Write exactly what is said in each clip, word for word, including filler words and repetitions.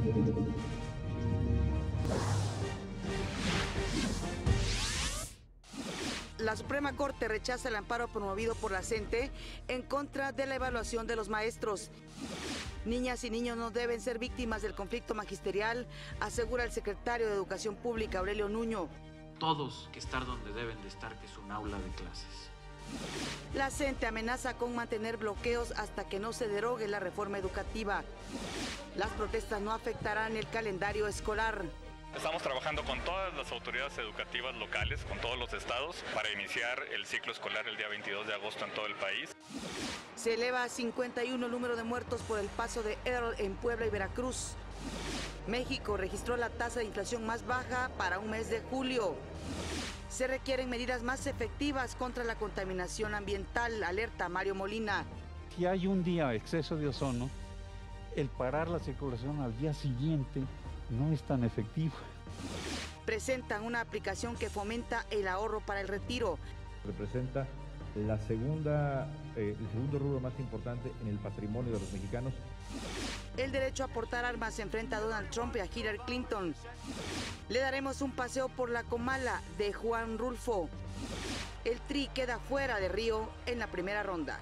La Suprema Corte rechaza el amparo promovido por la CENTE en contra de la evaluación de los maestros. Niñas y niños no deben ser víctimas del conflicto magisterial, asegura el secretario de Educación Pública, Aurelio Nuño. Todos que estar donde deben de estar, que es un aula de clases. La CENTE amenaza con mantener bloqueos hasta que no se derogue la reforma educativa. Las protestas no afectarán el calendario escolar. Estamos trabajando con todas las autoridades educativas locales, con todos los estados, para iniciar el ciclo escolar el día veintidós de agosto en todo el país. Se eleva a cincuenta y uno el número de muertos por el paso de Earl en Puebla y Veracruz. México registró la tasa de inflación más baja para un mes de julio. Se requieren medidas más efectivas contra la contaminación ambiental, alerta Mario Molina. Si hay un día exceso de ozono, el parar la circulación al día siguiente no es tan efectivo. Presentan una aplicación que fomenta el ahorro para el retiro. Representa la segunda, eh, el segundo rubro más importante en el patrimonio de los mexicanos. El derecho a portar armas enfrenta a Donald Trump y a Hillary Clinton. Le daremos un paseo por la Comala de Juan Rulfo. El Tri queda fuera de Río en la primera ronda.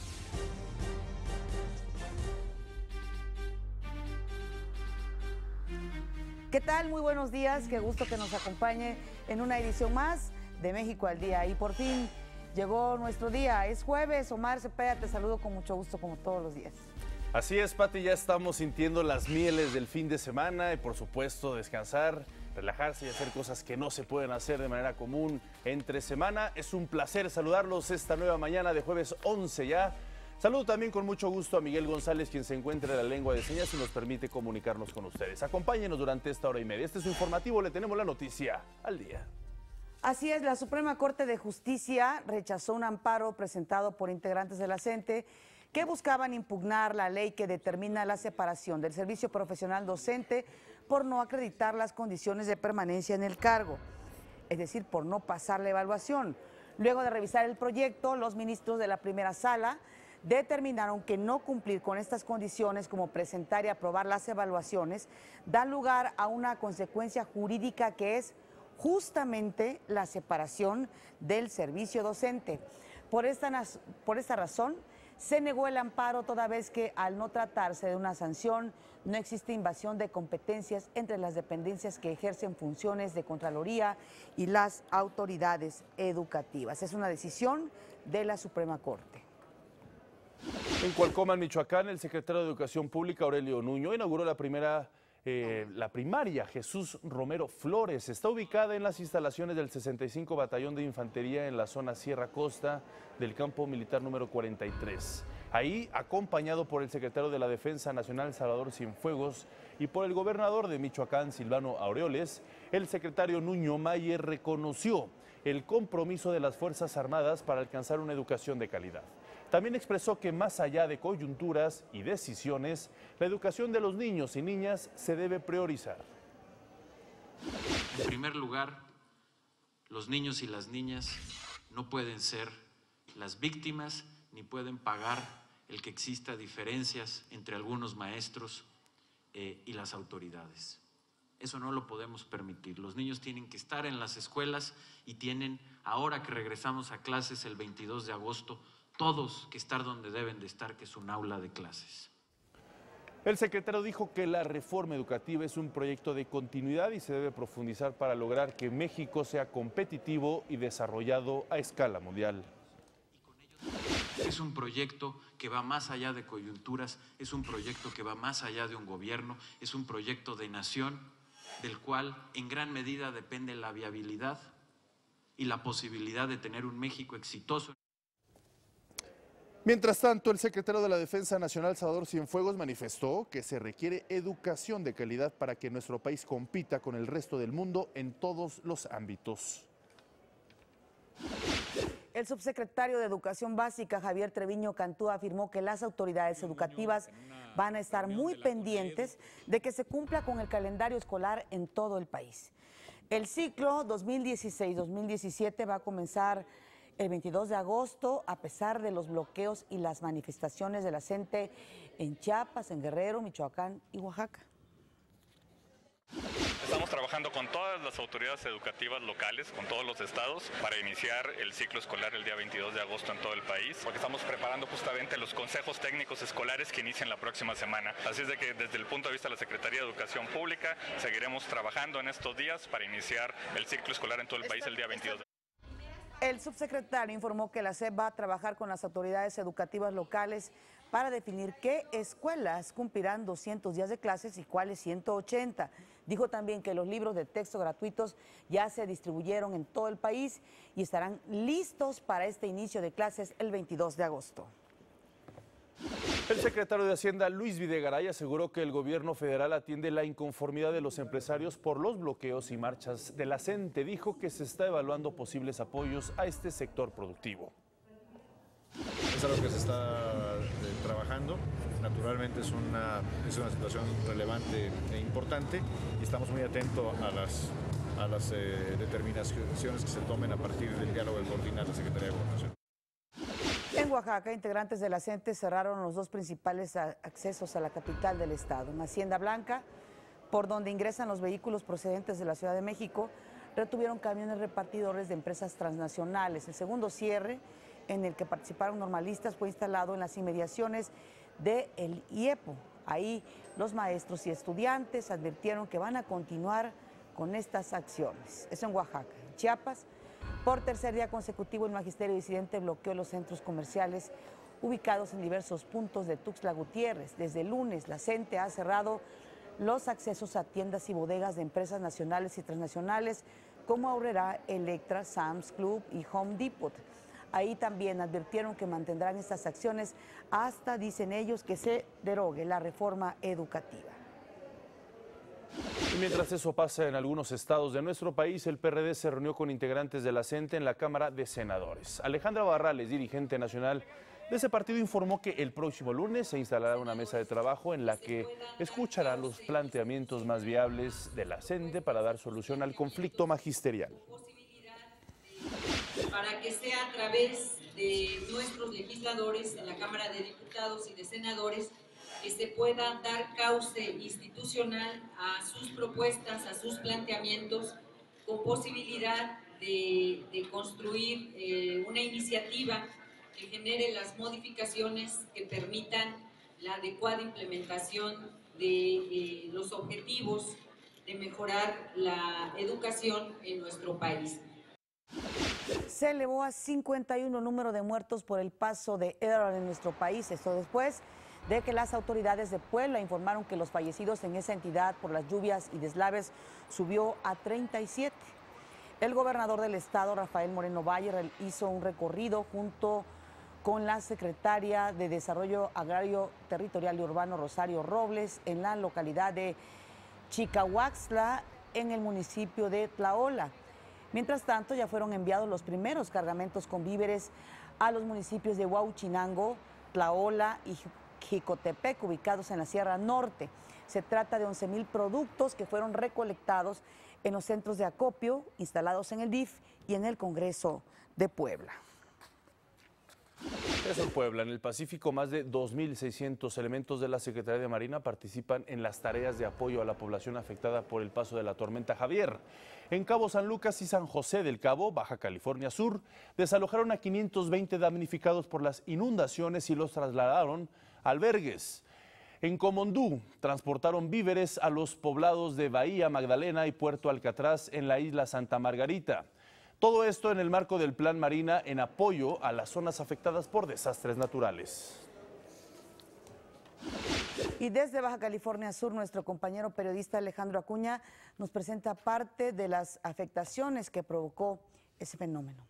¿Qué tal? Muy buenos días, qué gusto que nos acompañe en una edición más de México al Día. Y por fin llegó nuestro día, es jueves. Omar Cepeda, te saludo con mucho gusto como todos los días. Así es, Pati, ya estamos sintiendo las mieles del fin de semana y por supuesto descansar, relajarse y hacer cosas que no se pueden hacer de manera común entre semana. Es un placer saludarlos esta nueva mañana de jueves once ya. Saludo también con mucho gusto a Miguel González, quien se encuentra en la lengua de señas y nos permite comunicarnos con ustedes. Acompáñenos durante esta hora y media. Este es su informativo, le tenemos la noticia al día. Así es, la Suprema Corte de Justicia rechazó un amparo presentado por integrantes de la CENTE que buscaban impugnar la ley que determina la separación del servicio profesional docente por no acreditar las condiciones de permanencia en el cargo, es decir, por no pasar la evaluación. Luego de revisar el proyecto, los ministros de la primera sala determinaron que no cumplir con estas condiciones, como presentar y aprobar las evaluaciones, da lugar a una consecuencia jurídica que es justamente la separación del servicio docente. Por esta, por esta razón, se negó el amparo toda vez que, al no tratarse de una sanción, no existe invasión de competencias entre las dependencias que ejercen funciones de Contraloría y las autoridades educativas. Es una decisión de la Suprema Corte. En Cualcomán, Michoacán, el secretario de Educación Pública, Aurelio Nuño, inauguró la primera eh, la primaria Jesús Romero Flores. Está ubicada en las instalaciones del sesenta y cinco Batallón de Infantería en la zona Sierra Costa del campo militar número cuarenta y tres. Ahí, acompañado por el secretario de la Defensa Nacional, Salvador Cienfuegos, y por el gobernador de Michoacán, Silvano Aureoles, el secretario Nuño Mayer reconoció el compromiso de las Fuerzas Armadas para alcanzar una educación de calidad. También expresó que más allá de coyunturas y decisiones, la educación de los niños y niñas se debe priorizar. En primer lugar, los niños y las niñas no pueden ser las víctimas ni pueden pagar el que exista diferencias entre algunos maestros eh, y las autoridades. Eso no lo podemos permitir. Los niños tienen que estar en las escuelas y tienen, ahora que regresamos a clases el veintidós de agosto, todos que estar donde deben de estar, que es un aula de clases. El secretario dijo que la reforma educativa es un proyecto de continuidad y se debe profundizar para lograr que México sea competitivo y desarrollado a escala mundial. Es un proyecto que va más allá de coyunturas, es un proyecto que va más allá de un gobierno, es un proyecto de nación del cual en gran medida depende la viabilidad y la posibilidad de tener un México exitoso. Mientras tanto, el secretario de la Defensa Nacional, Salvador Cienfuegos, manifestó que se requiere educación de calidad para que nuestro país compita con el resto del mundo en todos los ámbitos. El subsecretario de Educación Básica, Javier Treviño Cantú, afirmó que las autoridades educativas van a estar muy pendientes de que se cumpla con el calendario escolar en todo el país. El ciclo dos mil dieciséis dos mil diecisiete va a comenzar el veintidós de agosto, a pesar de los bloqueos y las manifestaciones de la CENTE en Chiapas, en Guerrero, Michoacán y Oaxaca. Estamos trabajando con todas las autoridades educativas locales, con todos los estados, para iniciar el ciclo escolar el día veintidós de agosto en todo el país, porque estamos preparando justamente los consejos técnicos escolares que inician la próxima semana. Así es de que desde el punto de vista de la Secretaría de Educación Pública, seguiremos trabajando en estos días para iniciar el ciclo escolar en todo el país el día veintidós. El subsecretario informó que la S E P va a trabajar con las autoridades educativas locales para definir qué escuelas cumplirán doscientos días de clases y cuáles ciento ochenta. Dijo también que los libros de texto gratuitos ya se distribuyeron en todo el país y estarán listos para este inicio de clases el veintidós de agosto. El secretario de Hacienda, Luis Videgaray, aseguró que el gobierno federal atiende la inconformidad de los empresarios por los bloqueos y marchas de la C E N T E. Dijo que se está evaluando posibles apoyos a este sector productivo. Es algo que se está eh, trabajando. Naturalmente es una, es una situación relevante e importante y estamos muy atentos a las, a las eh, determinaciones que se tomen a partir del diálogo que coordina la Secretaría de Gobernación. En Oaxaca, integrantes de la C E N T E cerraron los dos principales accesos a la capital del estado. En Hacienda Blanca, por donde ingresan los vehículos procedentes de la Ciudad de México, retuvieron camiones repartidores de empresas transnacionales. El segundo cierre, en el que participaron normalistas, fue instalado en las inmediaciones del I E P O. Ahí los maestros y estudiantes advirtieron que van a continuar con estas acciones. Eso en Oaxaca. En Chiapas, por tercer día consecutivo, el magisterio disidente bloqueó los centros comerciales ubicados en diversos puntos de Tuxtla Gutiérrez. Desde el lunes, la C E N T E ha cerrado los accesos a tiendas y bodegas de empresas nacionales y transnacionales como Aurrera, Electra, Sam's Club y Home Depot. Ahí también advirtieron que mantendrán estas acciones hasta, dicen ellos, que se derogue la reforma educativa. Y mientras eso pasa en algunos estados de nuestro país, el P R D se reunió con integrantes de la C E N T E en la Cámara de Senadores. Alejandra Barrales, dirigente nacional de ese partido, informó que el próximo lunes se instalará una mesa de trabajo en la que escuchará los planteamientos más viables de la C E N T E para dar solución al conflicto magisterial. Para que sea a través de nuestros legisladores en la Cámara de Diputados y de Senadores que se pueda dar cauce institucional a sus propuestas, a sus planteamientos, con posibilidad de, de construir eh, una iniciativa que genere las modificaciones que permitan la adecuada implementación de eh, los objetivos de mejorar la educación en nuestro país. Se elevó a cincuenta y uno el número de muertos por el paso de Edward en nuestro país. Esto después de que las autoridades de Puebla informaron que los fallecidos en esa entidad por las lluvias y deslaves subió a treinta y siete. El gobernador del estado, Rafael Moreno Valle, hizo un recorrido junto con la secretaria de Desarrollo Agrario, Territorial y Urbano, Rosario Robles, en la localidad de Chicahuaxtla, en el municipio de Tlaola. Mientras tanto, ya fueron enviados los primeros cargamentos con víveres a los municipios de Huauchinango, Tlaola y Jicotepec, ubicados en la Sierra Norte. Se trata de once mil productos que fueron recolectados en los centros de acopio instalados en el D I F y en el Congreso de Puebla. Eso en Puebla, en el Pacífico, más de dos mil seiscientos elementos de la Secretaría de Marina participan en las tareas de apoyo a la población afectada por el paso de la tormenta Javier. En Cabo San Lucas y San José del Cabo, Baja California Sur, desalojaron a quinientos veinte damnificados por las inundaciones y los trasladaron a albergues. En Comondú, transportaron víveres a los poblados de Bahía Magdalena y Puerto Alcatraz en la isla Santa Margarita. Todo esto en el marco del Plan Marina en apoyo a las zonas afectadas por desastres naturales. Y desde Baja California Sur, nuestro compañero periodista Alejandro Acuña nos presenta parte de las afectaciones que provocó ese fenómeno.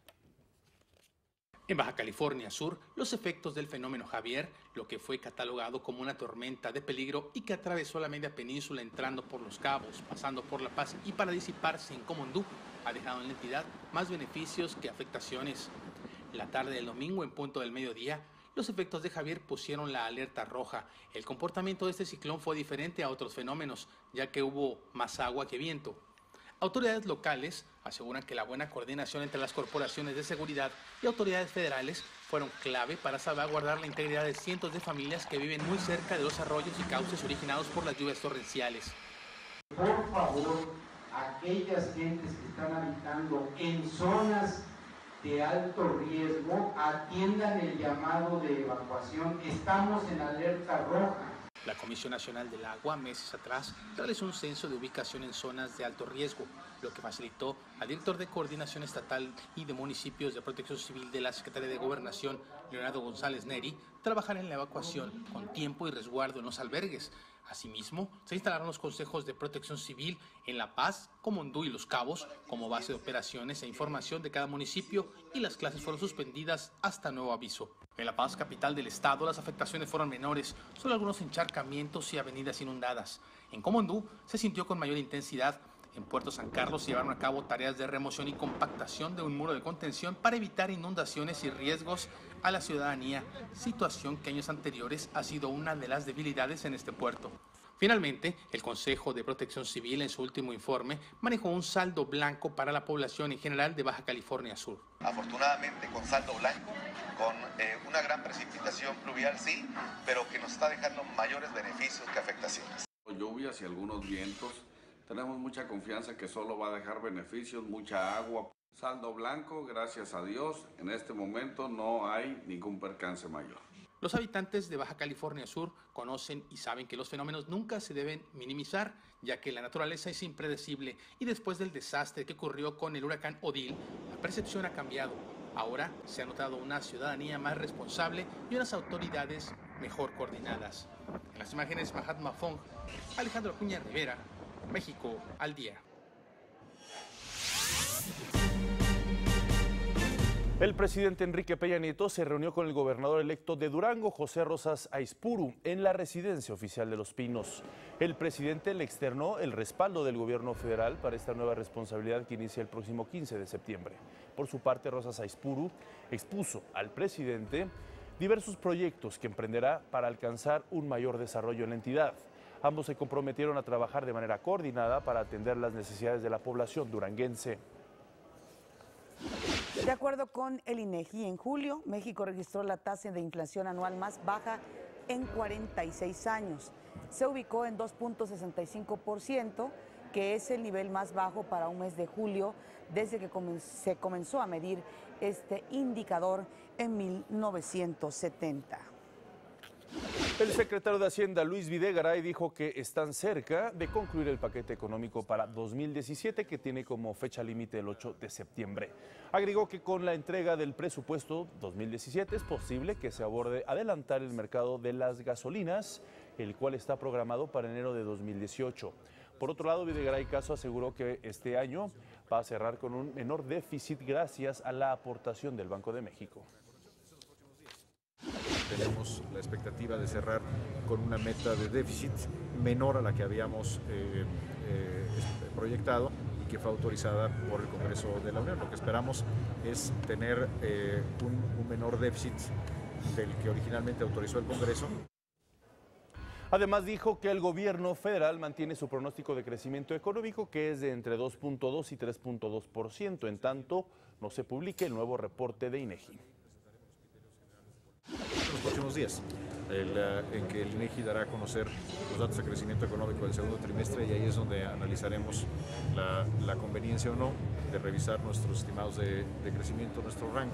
En Baja California Sur, los efectos del fenómeno Javier, lo que fue catalogado como una tormenta de peligro y que atravesó la media península entrando por Los Cabos, pasando por La Paz y para disiparse en Comondú, ha dejado en la entidad más beneficios que afectaciones. La tarde del domingo, en punto del mediodía, los efectos de Javier pusieron la alerta roja. El comportamiento de este ciclón fue diferente a otros fenómenos, ya que hubo más agua que viento. Autoridades locales aseguran que la buena coordinación entre las corporaciones de seguridad y autoridades federales fueron clave para salvaguardar la integridad de cientos de familias que viven muy cerca de los arroyos y cauces originados por las lluvias torrenciales. Por favor, aquellas gentes que están habitando en zonas de alto riesgo, atiendan el llamado de evacuación. Estamos en alerta roja. La Comisión Nacional del Agua, meses atrás, realizó un censo de ubicación en zonas de alto riesgo, lo que facilitó al director de Coordinación Estatal y de Municipios de Protección Civil de la Secretaría de Gobernación, Leonardo González Neri, trabajar en la evacuación con tiempo y resguardo en los albergues. Asimismo, se instalaron los consejos de protección civil en La Paz, Comondú y Los Cabos como base de operaciones e información de cada municipio, y las clases fueron suspendidas hasta nuevo aviso. En La Paz, capital del estado, las afectaciones fueron menores, solo algunos encharcamientos y avenidas inundadas. En Comondú se sintió con mayor intensidad. En Puerto San Carlos se llevaron a cabo tareas de remoción y compactación de un muro de contención para evitar inundaciones y riesgos a la ciudadanía, situación que años anteriores ha sido una de las debilidades en este puerto. Finalmente, el Consejo de Protección Civil en su último informe manejó un saldo blanco para la población en general de Baja California Sur. Afortunadamente con saldo blanco, con eh, una gran precipitación pluvial sí, pero que nos está dejando mayores beneficios que afectaciones. Lluvias y algunos vientos. Tenemos mucha confianza que solo va a dejar beneficios, mucha agua. Saldo blanco, gracias a Dios, en este momento no hay ningún percance mayor. Los habitantes de Baja California Sur conocen y saben que los fenómenos nunca se deben minimizar, ya que la naturaleza es impredecible y después del desastre que ocurrió con el huracán Odile, la percepción ha cambiado. Ahora se ha notado una ciudadanía más responsable y unas autoridades mejor coordinadas. En las imágenes, Mahatma Fong, Alejandro Acuña Rivera, México al día. El presidente Enrique Peña Nieto se reunió con el gobernador electo de Durango, José Rosas Aispuru, en la residencia oficial de Los Pinos. El presidente le externó el respaldo del gobierno federal para esta nueva responsabilidad que inicia el próximo quince de septiembre. Por su parte, Rosas Aispuru expuso al presidente diversos proyectos que emprenderá para alcanzar un mayor desarrollo en la entidad. Ambos se comprometieron a trabajar de manera coordinada para atender las necesidades de la población duranguense. De acuerdo con el INEGI, en julio, México registró la tasa de inflación anual más baja en cuarenta y seis años. Se ubicó en dos punto sesenta y cinco por ciento, que es el nivel más bajo para un mes de julio desde que se comenzó a medir este indicador en mil novecientos setenta. El secretario de Hacienda, Luis Videgaray, dijo que están cerca de concluir el paquete económico para dos mil diecisiete, que tiene como fecha límite el ocho de septiembre. Agregó que con la entrega del presupuesto dos mil diecisiete es posible que se aborde adelantar el mercado de las gasolinas, el cual está programado para enero de dos mil dieciocho. Por otro lado, Videgaray Caso aseguró que este año va a cerrar con un menor déficit gracias a la aportación del Banco de México. Tenemos la expectativa de cerrar con una meta de déficit menor a la que habíamos eh, eh, proyectado y que fue autorizada por el Congreso de la Unión. Lo que esperamos es tener eh, un, un menor déficit del que originalmente autorizó el Congreso. Además dijo que el gobierno federal mantiene su pronóstico de crecimiento económico, que es de entre dos punto dos y tres punto dos por ciento, en tanto no se publique el nuevo reporte de INEGI. En los próximos días, el, uh, en que el INEGI dará a conocer los datos de crecimiento económico del segundo trimestre, y ahí es donde analizaremos la, la conveniencia o no de revisar nuestros estimados de, de crecimiento, nuestro rango.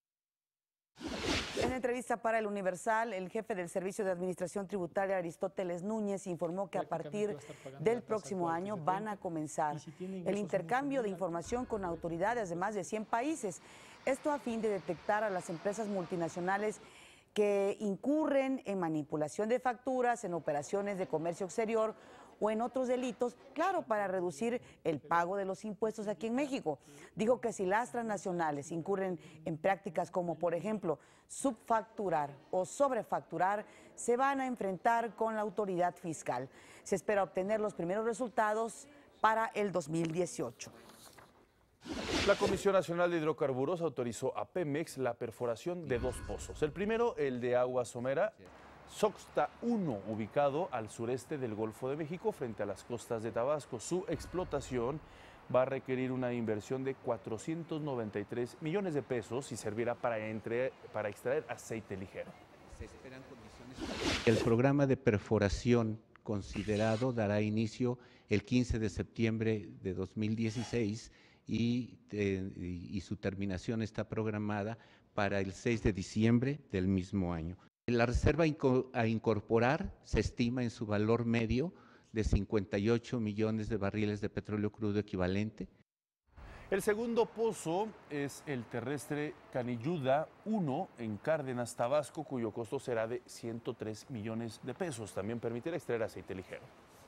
En entrevista para El Universal, el jefe del Servicio de Administración Tributaria, Aristóteles Núñez, informó que a partir del próximo año van a comenzar el intercambio de información con autoridades de más de cien países. Esto a fin de detectar a las empresas multinacionales que incurren en manipulación de facturas, en operaciones de comercio exterior o en otros delitos, claro, para reducir el pago de los impuestos aquí en México. Dijo que si las transnacionales incurren en prácticas como, por ejemplo, subfacturar o sobrefacturar, se van a enfrentar con la autoridad fiscal. Se espera obtener los primeros resultados para el dos mil dieciocho. La Comisión Nacional de Hidrocarburos autorizó a Pemex la perforación de dos pozos. El primero, el de agua somera, Soxta uno, ubicado al sureste del Golfo de México, frente a las costas de Tabasco. Su explotación va a requerir una inversión de cuatrocientos noventa y tres millones de pesos y servirá para, entre, para extraer aceite ligero. El programa de perforación considerado dará inicio el quince de septiembre de dos mil dieciséis y, eh, y su terminación está programada para el seis de diciembre del mismo año. La reserva a incorporar se estima en su valor medio de cincuenta y ocho millones de barriles de petróleo crudo equivalente. El segundo pozo es el terrestre Canilluda uno en Cárdenas, Tabasco, cuyo costo será de ciento tres millones de pesos. También permitirá extraer aceite ligero.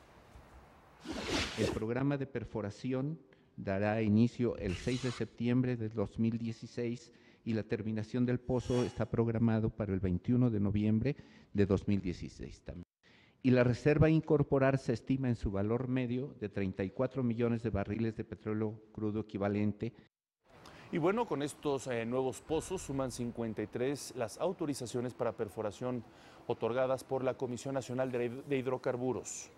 El programa de perforación dará inicio el seis de septiembre de dos mil dieciséis y la terminación del pozo está programado para el veintiuno de noviembre de dos mil dieciséis también. Y la reserva a incorporar se estima en su valor medio de treinta y cuatro millones de barriles de petróleo crudo equivalente. Y bueno, con estos eh, nuevos pozos suman cincuenta y tres las autorizaciones para perforación otorgadas por la Comisión Nacional de, de Hidrocarburos.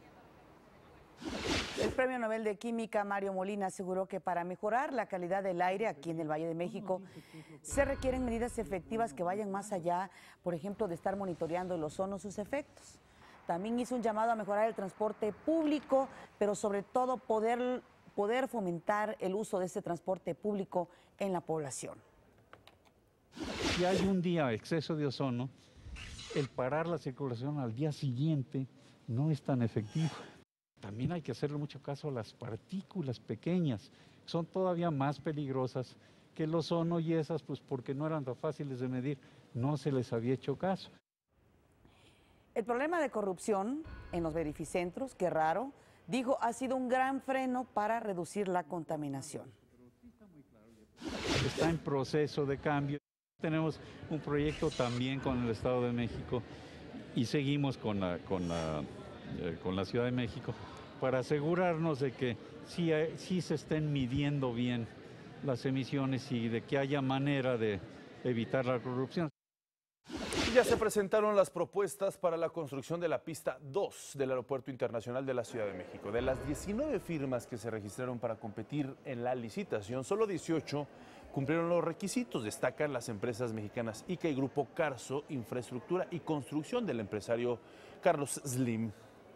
El Premio Nobel de Química Mario Molina aseguró que para mejorar la calidad del aire aquí en el Valle de México se requieren medidas efectivas que vayan más allá, por ejemplo, de estar monitoreando el ozono, sus efectos. También hizo un llamado a mejorar el transporte público, pero sobre todo poder, poder fomentar el uso de este transporte público en la población. Si hay un día exceso de ozono, el parar la circulación al día siguiente no es tan efectivo. También hay que hacerle mucho caso a las partículas pequeñas, son todavía más peligrosas que el ozono y esas, pues porque no eran tan fáciles de medir, no se les había hecho caso. El problema de corrupción en los verificentros, qué raro, dijo, ha sido un gran freno para reducir la contaminación. Está en proceso de cambio. Tenemos un proyecto también con el Estado de México y seguimos con la, con la, eh, con la Ciudad de México para asegurarnos de que sí, sí se estén midiendo bien las emisiones y de que haya manera de evitar la corrupción. Ya se presentaron las propuestas para la construcción de la pista dos del Aeropuerto Internacional de la Ciudad de México. De las diecinueve firmas que se registraron para competir en la licitación, solo dieciocho cumplieron los requisitos. Destacan las empresas mexicanas I C A y Grupo Carso, Infraestructura y Construcción del empresario Carlos Slim.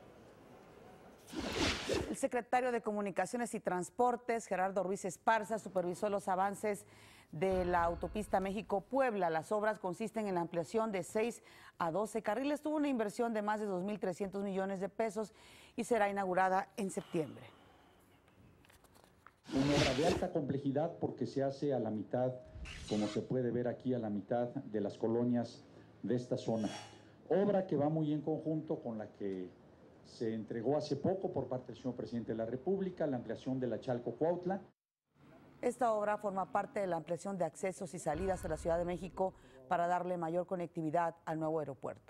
El secretario de Comunicaciones y Transportes, Gerardo Ruiz Esparza, supervisó los avances de la autopista México-Puebla. Las obras consisten en la ampliación de seis a doce carriles. Tuvo una inversión de más de dos mil trescientos millones de pesos y será inaugurada en septiembre. Una obra de alta complejidad porque se hace a la mitad, como se puede ver aquí, a la mitad de las colonias de esta zona. Obra que va muy en conjunto con la que se entregó hace poco por parte del señor presidente de la República, la ampliación de la Chalco-Cuautla. Esta obra forma parte de la ampliación de accesos y salidas a la Ciudad de México para darle mayor conectividad al nuevo aeropuerto.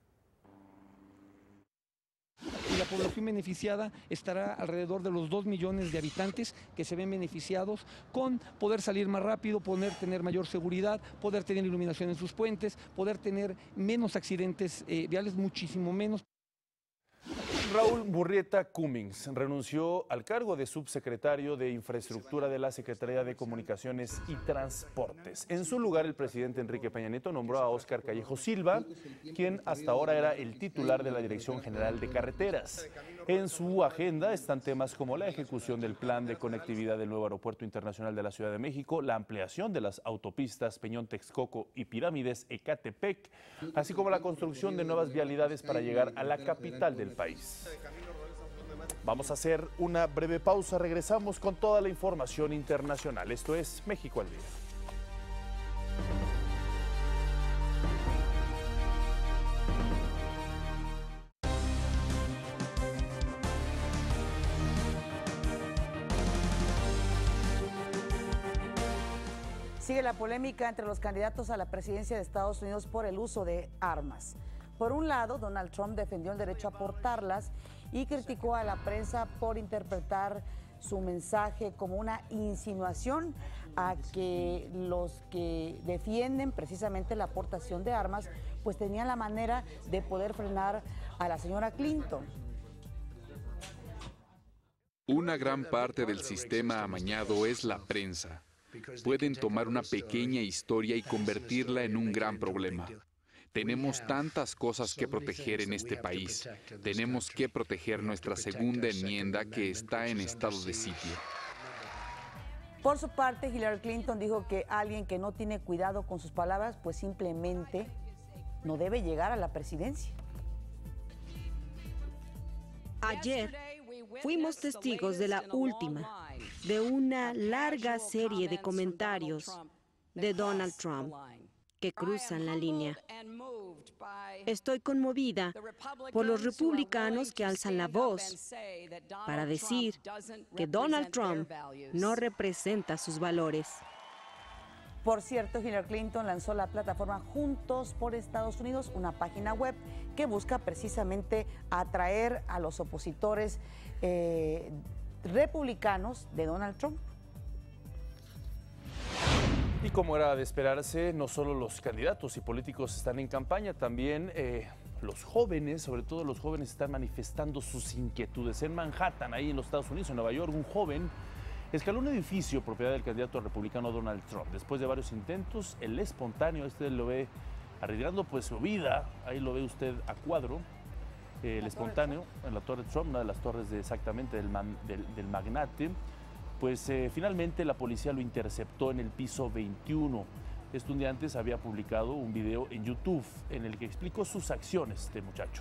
Y la población beneficiada estará alrededor de los dos millones de habitantes que se ven beneficiados con poder salir más rápido, poder tener mayor seguridad, poder tener iluminación en sus puentes, poder tener menos accidentes eh, viales, muchísimo menos. Raúl Murrieta Cummings renunció al cargo de subsecretario de Infraestructura de la Secretaría de Comunicaciones y Transportes. En su lugar, el presidente Enrique Peña Nieto nombró a Óscar Callejo Silva, quien hasta ahora era el titular de la Dirección General de Carreteras. En su agenda están temas como la ejecución del plan de conectividad del nuevo Aeropuerto Internacional de la Ciudad de México, la ampliación de las autopistas Peñón Texcoco y Pirámides Ecatepec, así como la construcción de nuevas vialidades para llegar a la capital del país. Vamos a hacer una breve pausa, regresamos con toda la información internacional. Esto es México al Día. Sigue la polémica entre los candidatos a la presidencia de Estados Unidos por el uso de armas. Por un lado, Donald Trump defendió el derecho a portarlas y criticó a la prensa por interpretar su mensaje como una insinuación a que los que defienden precisamente la aportación de armas pues tenían la manera de poder frenar a la señora Clinton. Una gran parte del sistema amañado es la prensa. Pueden tomar una pequeña historia y convertirla en un gran problema. Tenemos tantas cosas que proteger en este país. Tenemos que proteger nuestra segunda enmienda que está en estado de sitio. Por su parte, Hillary Clinton dijo que alguien que no tiene cuidado con sus palabras, pues simplemente no debe llegar a la presidencia. Ayer fuimos testigos de la última, de una larga serie de comentarios de Donald Trump que cruzan la línea. Estoy conmovida por los republicanos que alzan la voz para decir que Donald Trump no representa sus valores. Por cierto, Hillary Clinton lanzó la plataforma Juntos por Estados Unidos, una página web que busca precisamente atraer a los opositores eh, republicanos de Donald Trump. Y como era de esperarse, no solo los candidatos y políticos están en campaña, también eh, los jóvenes, sobre todo los jóvenes, están manifestando sus inquietudes. En Manhattan, ahí en los Estados Unidos, en Nueva York, un joven escaló un edificio propiedad del candidato republicano Donald Trump. Después de varios intentos, el espontáneo, este lo ve arriesgando pues su vida, ahí lo ve usted a cuadro, eh, el espontáneo en la Torre Trump, una de las torres de, exactamente del, man, del, del magnate. Pues eh, finalmente la policía lo interceptó en el piso veintiuno. Este un día antes había publicado un video en YouTube en el que explicó sus acciones este muchacho.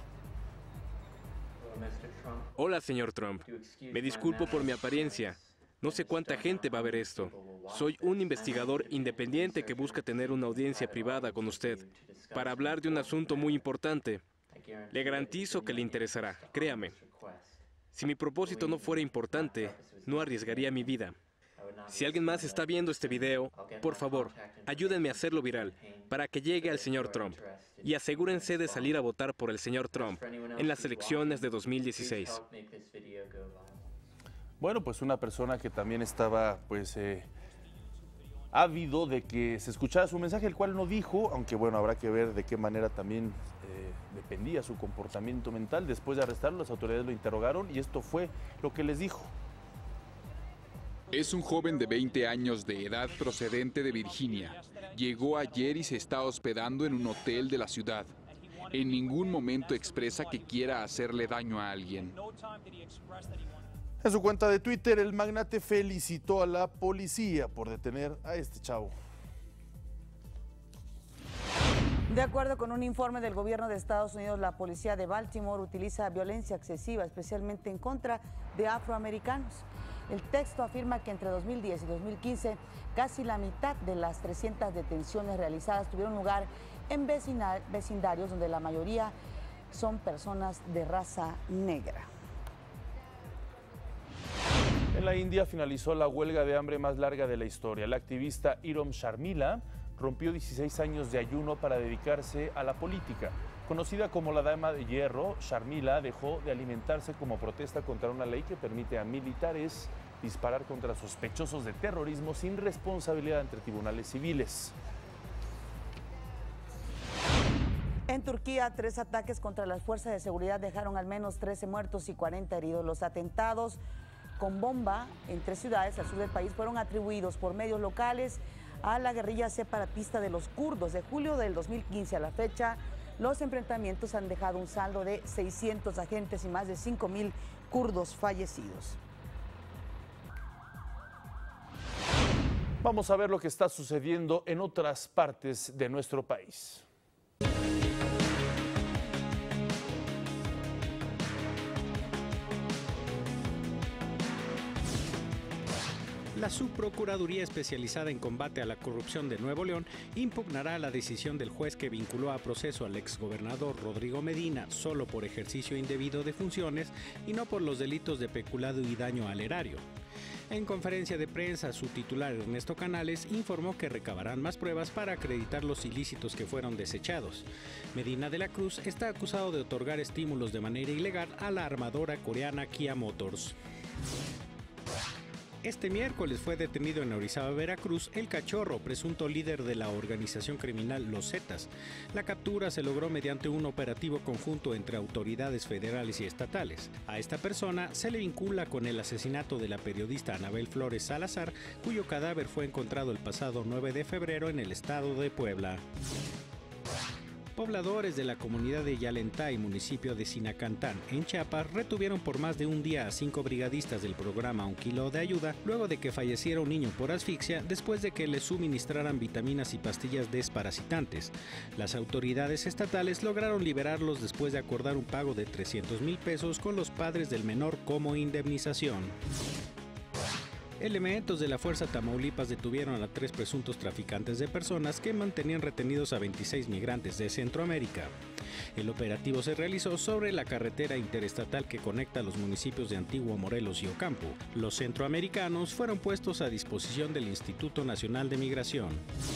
Hola, señor Trump. Me disculpo por mi apariencia. No sé cuánta gente va a ver esto. Soy un investigador independiente que busca tener una audiencia privada con usted para hablar de un asunto muy importante. Le garantizo que le interesará, créame. Si mi propósito no fuera importante, no arriesgaría mi vida. Si alguien más está viendo este video, por favor, ayúdenme a hacerlo viral para que llegue al señor Trump. Y asegúrense de salir a votar por el señor Trump en las elecciones de dos mil dieciséis. Bueno, pues una persona que también estaba pues eh, ávido de que se escuchara su mensaje, el cual no dijo, aunque bueno, habrá que ver de qué manera también eh, dependía su comportamiento mental. Después de arrestarlo, las autoridades lo interrogaron y esto fue lo que les dijo. Es un joven de veinte años de edad procedente de Virginia. Llegó ayer y se está hospedando en un hotel de la ciudad. En ningún momento expresa que quiera hacerle daño a alguien. En su cuenta de Twitter, el magnate felicitó a la policía por detener a este chavo. De acuerdo con un informe del gobierno de Estados Unidos, la policía de Baltimore utiliza violencia excesiva, especialmente en contra de afroamericanos. El texto afirma que entre dos mil diez y dos mil quince, casi la mitad de las trescientas detenciones realizadas tuvieron lugar en vecindarios donde la mayoría son personas de raza negra. En la India finalizó la huelga de hambre más larga de la historia. La activista Irom Sharmila rompió dieciséis años de ayuno para dedicarse a la política. Conocida como la Dama de Hierro, Sharmila dejó de alimentarse como protesta contra una ley que permite a militares disparar contra sospechosos de terrorismo sin responsabilidad entre tribunales civiles. En Turquía, tres ataques contra las fuerzas de seguridad dejaron al menos trece muertos y cuarenta heridos. Los atentados con bomba en tres ciudades al sur del país fueron atribuidos por medios locales a la guerrilla separatista de los kurdos. De julio del dos mil quince a la fecha, los enfrentamientos han dejado un saldo de seiscientos agentes y más de cinco mil kurdos fallecidos. Vamos a ver lo que está sucediendo en otras partes de nuestro país. La Subprocuraduría Especializada en Combate a la Corrupción de Nuevo León impugnará la decisión del juez que vinculó a proceso al exgobernador Rodrigo Medina solo por ejercicio indebido de funciones y no por los delitos de peculado y daño al erario. En conferencia de prensa, su titular Ernesto Canales informó que recabarán más pruebas para acreditar los ilícitos que fueron desechados. Medina de la Cruz está acusado de otorgar estímulos de manera ilegal a la armadora coreana Kia Motors. Este miércoles fue detenido en Orizaba, Veracruz, El Cachorro, presunto líder de la organización criminal Los Zetas. La captura se logró mediante un operativo conjunto entre autoridades federales y estatales. A esta persona se le vincula con el asesinato de la periodista Anabel Flores Salazar, cuyo cadáver fue encontrado el pasado nueve de febrero en el estado de Puebla. pobladores de la comunidad de Yalentay, municipio de Sinacantán, en Chiapas, retuvieron por más de un día a cinco brigadistas del programa Un Kilo de Ayuda, luego de que falleciera un niño por asfixia después de que le suministraran vitaminas y pastillas desparasitantes. Las autoridades estatales lograron liberarlos después de acordar un pago de trescientos mil pesos con los padres del menor como indemnización. Elementos de la Fuerza Tamaulipas detuvieron a tres presuntos traficantes de personas que mantenían retenidos a veintiséis migrantes de Centroamérica. El operativo se realizó sobre la carretera interestatal que conecta los municipios de Antiguo Morelos y Ocampo. Los centroamericanos fueron puestos a disposición del Instituto Nacional de Migración.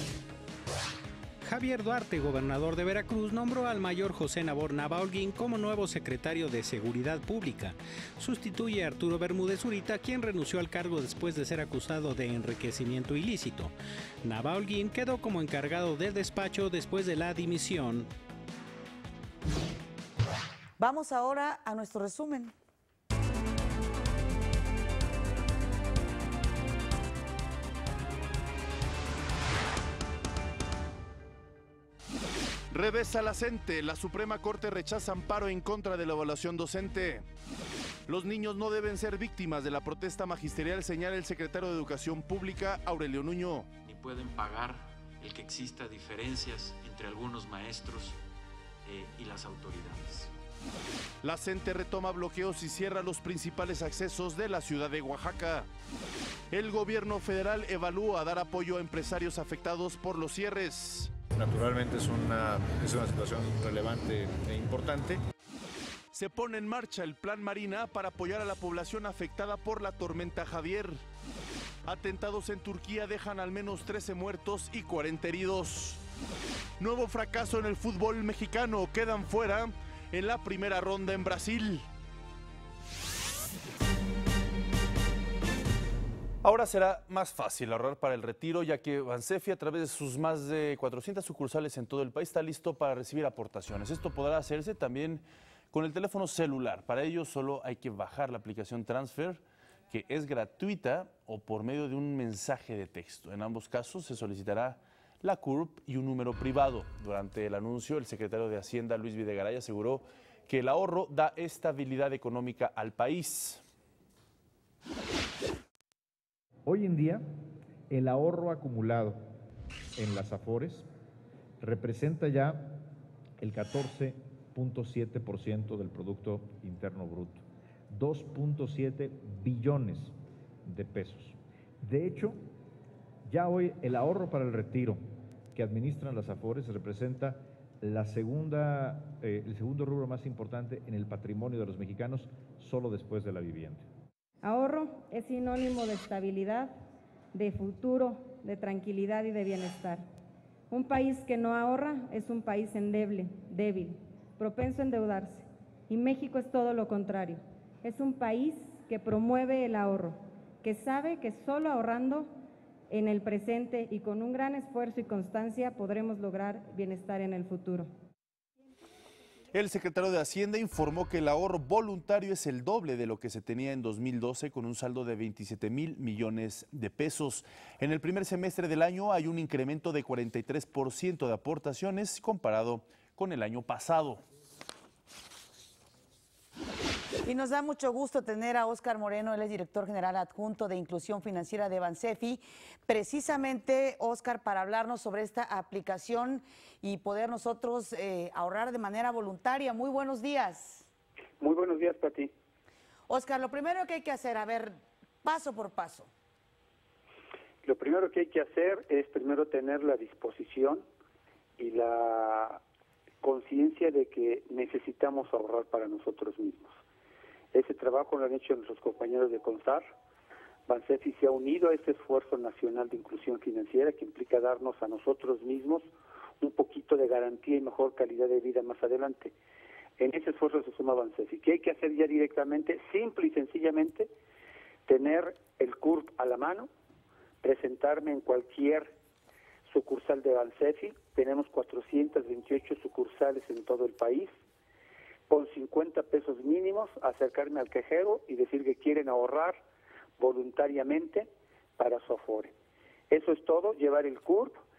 Javier Duarte, gobernador de Veracruz, nombró al mayor José Nabor Nava Holguín como nuevo secretario de Seguridad Pública. Sustituye a Arturo Bermúdez Zurita, quien renunció al cargo después de ser acusado de enriquecimiento ilícito. Nava Holguín quedó como encargado del despacho después de la dimisión. Vamos ahora a nuestro resumen. Revesa la CENTE. La Suprema Corte rechaza amparo en contra de la evaluación docente. Los niños no deben ser víctimas de la protesta magisterial, señala el secretario de Educación Pública, Aurelio Nuño. Ni pueden pagar el que exista diferencias entre algunos maestros eh, y las autoridades. La CENTE retoma bloqueos y cierra los principales accesos de la ciudad de Oaxaca. El gobierno federal evalúa dar apoyo a empresarios afectados por los cierres. Naturalmente es una, es una situación relevante e importante. Se pone en marcha el Plan Marina para apoyar a la población afectada por la tormenta Javier. Atentados en Turquía dejan al menos trece muertos y cuarenta heridos. Nuevo fracaso en el fútbol mexicano, quedan fuera en la primera ronda en Brasil. Ahora será más fácil ahorrar para el retiro, ya que Bansefi, a través de sus más de cuatrocientas sucursales en todo el país, está listo para recibir aportaciones. Esto podrá hacerse también con el teléfono celular. Para ello solo hay que bajar la aplicación Transfer, que es gratuita, o por medio de un mensaje de texto. En ambos casos se solicitará la C U R P y un número privado. Durante el anuncio, el secretario de Hacienda, Luis Videgaray, aseguró que el ahorro da estabilidad económica al país. Hoy en día, el ahorro acumulado en las AFORES representa ya el catorce punto siete por ciento del Producto Interno Bruto, dos punto siete billones de pesos. De hecho, ya hoy el ahorro para el retiro que administran las AFORES representa la segunda, eh, el segundo rubro más importante en el patrimonio de los mexicanos, solo después de la vivienda. Ahorro es sinónimo de estabilidad, de futuro, de tranquilidad y de bienestar. Un país que no ahorra es un país endeble, débil, propenso a endeudarse. Y México es todo lo contrario. Es un país que promueve el ahorro, que sabe que solo ahorrando en el presente y con un gran esfuerzo y constancia podremos lograr bienestar en el futuro. El secretario de Hacienda informó que el ahorro voluntario es el doble de lo que se tenía en dos mil doce, con un saldo de veintisiete mil millones de pesos. En el primer semestre del año hay un incremento de cuarenta y tres por ciento de aportaciones comparado con el año pasado. Y nos da mucho gusto tener a Óscar Moreno, él es director general adjunto de Inclusión Financiera de Bansefi. Precisamente, Óscar, para hablarnos sobre esta aplicación y poder nosotros eh, ahorrar de manera voluntaria. Muy buenos días. Muy buenos días, Pati. Óscar, lo primero que hay que hacer, a ver, paso por paso. Lo primero que hay que hacer es primero tener la disposición y la conciencia de que necesitamos ahorrar para nosotros mismos. Ese trabajo lo han hecho nuestros compañeros de CONSAR. Bansefi se ha unido a este esfuerzo nacional de inclusión financiera que implica darnos a nosotros mismos un poquito de garantía y mejor calidad de vida más adelante. En ese esfuerzo se suma Bansefi. ¿Qué hay que hacer ya directamente? Simple y sencillamente, tener el C U R P a la mano, presentarme en cualquier sucursal de Bansefi. Tenemos cuatrocientas veintiocho sucursales en todo el país. Con cincuenta pesos mínimos, acercarme al cajero y decir que quieren ahorrar voluntariamente para su Afore. Eso es todo, llevar el C U R P,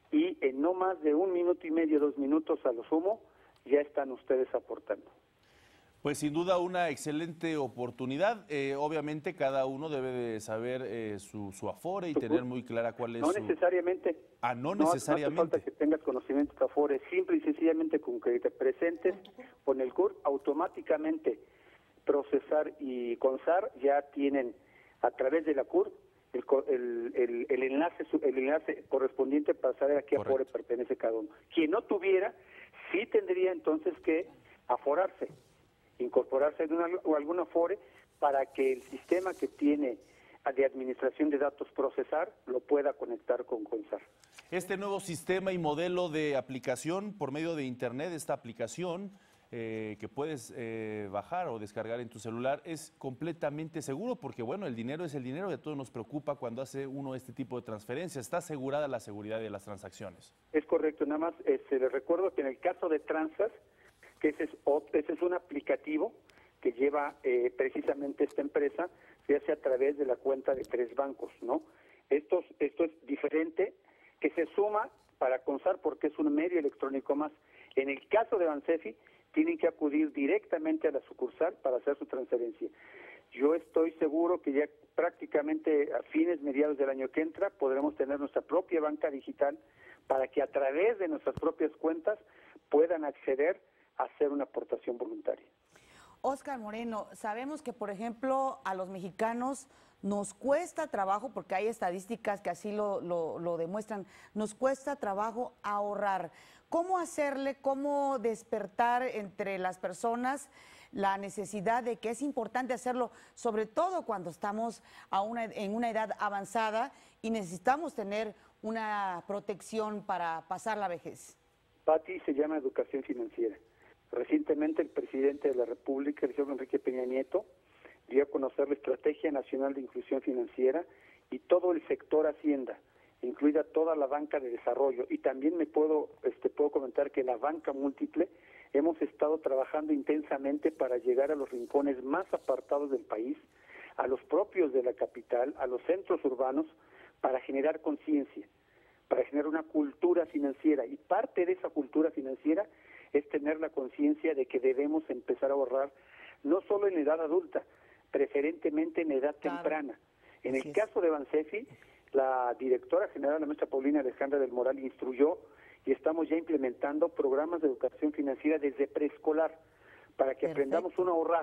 y en no más de un minuto y medio, dos minutos a lo sumo, ya están ustedes aportando. Pues sin duda una excelente oportunidad. Eh, obviamente cada uno debe de saber eh, su, su afore y tener muy clara cuál es No su... necesariamente. Ah, no No, necesariamente. no hace falta que tengas conocimiento de afore, simple y sencillamente con que te presentes con el C U R, automáticamente Procesar y CONSAR ya tienen a través de la C U R el, co- el, el, el enlace su- el enlace correspondiente para saber a qué afore pertenece cada uno. Quien no tuviera, sí tendría entonces que aforarse, incorporarse en una, o algún afore para que el sistema que tiene de administración de datos Procesar lo pueda conectar con CONSAR. Este nuevo sistema y modelo de aplicación por medio de Internet, esta aplicación eh, que puedes eh, bajar o descargar en tu celular, es completamente seguro porque, bueno, el dinero es el dinero y a todos nos preocupa cuando hace uno este tipo de transferencias. ¿Está asegurada la seguridad de las transacciones? Es correcto, nada más este, les recuerdo que en el caso de Transas, que ese es, ot- ese es un aplicativo que lleva eh, precisamente esta empresa, se hace a través de la cuenta de tres bancos, ¿no? Esto, esto es diferente, que se suma para CONSAR porque es un medio electrónico más. En el caso de Bansefi, tienen que acudir directamente a la sucursal para hacer su transferencia. Yo estoy seguro que ya prácticamente a fines, mediados del año que entra, podremos tener nuestra propia banca digital para que a través de nuestras propias cuentas puedan acceder a hacer una aportación voluntaria. Óscar Moreno, sabemos que, por ejemplo, a los mexicanos nos cuesta trabajo, porque hay estadísticas que así lo, lo, lo demuestran, nos cuesta trabajo ahorrar. ¿Cómo hacerle, cómo despertar entre las personas la necesidad de que es importante hacerlo, sobre todo cuando estamos a una, en una edad avanzada y necesitamos tener una protección para pasar la vejez? Pati, se llama educación financiera. Recientemente el presidente de la República, el señor Enrique Peña Nieto, dio a conocer la Estrategia Nacional de Inclusión Financiera y todo el sector Hacienda, incluida toda la banca de desarrollo. Y también me puedo, este, puedo comentar que la banca múltiple hemos estado trabajando intensamente para llegar a los rincones más apartados del país, a los propios de la capital, a los centros urbanos, para generar conciencia, para generar una cultura financiera. Y parte de esa cultura financiera es tener la conciencia de que debemos empezar a ahorrar, no solo en edad adulta, preferentemente en edad claro. temprana. En Así el es. caso de Bansefi, la directora general, la maestra Paulina Alejandra del Moral, instruyó y estamos ya implementando programas de educación financiera desde preescolar para que Perfecto. aprendamos, uno, a ahorrar,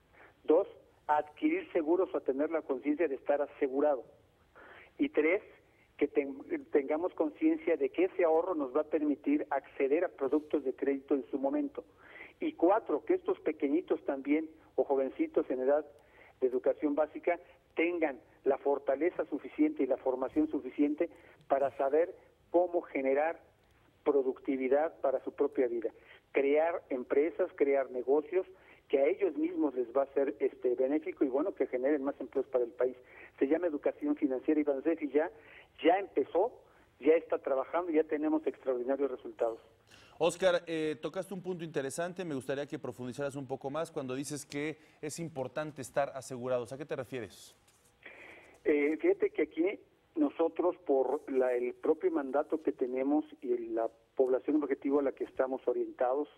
dos, a adquirir seguros o a tener la conciencia de estar asegurado, y tres, que ten, tengamos conciencia de que ese ahorro nos va a permitir acceder a productos de crédito en su momento. Y cuatro, que estos pequeñitos también, o jovencitos en edad de educación básica, tengan la fortaleza suficiente y la formación suficiente para saber cómo generar productividad para su propia vida. Crear empresas, crear negocios, que a ellos mismos les va a ser este benéfico y bueno, que generen más empleos para el país. Se llama educación financiera y Bansefi ya, ya empezó, ya está trabajando y ya tenemos extraordinarios resultados. Óscar, eh, tocaste un punto interesante, me gustaría que profundizaras un poco más cuando dices que es importante estar asegurados. ¿A qué te refieres? Eh, fíjate que aquí nosotros, por la, el propio mandato que tenemos y la población objetivo a la que estamos orientados,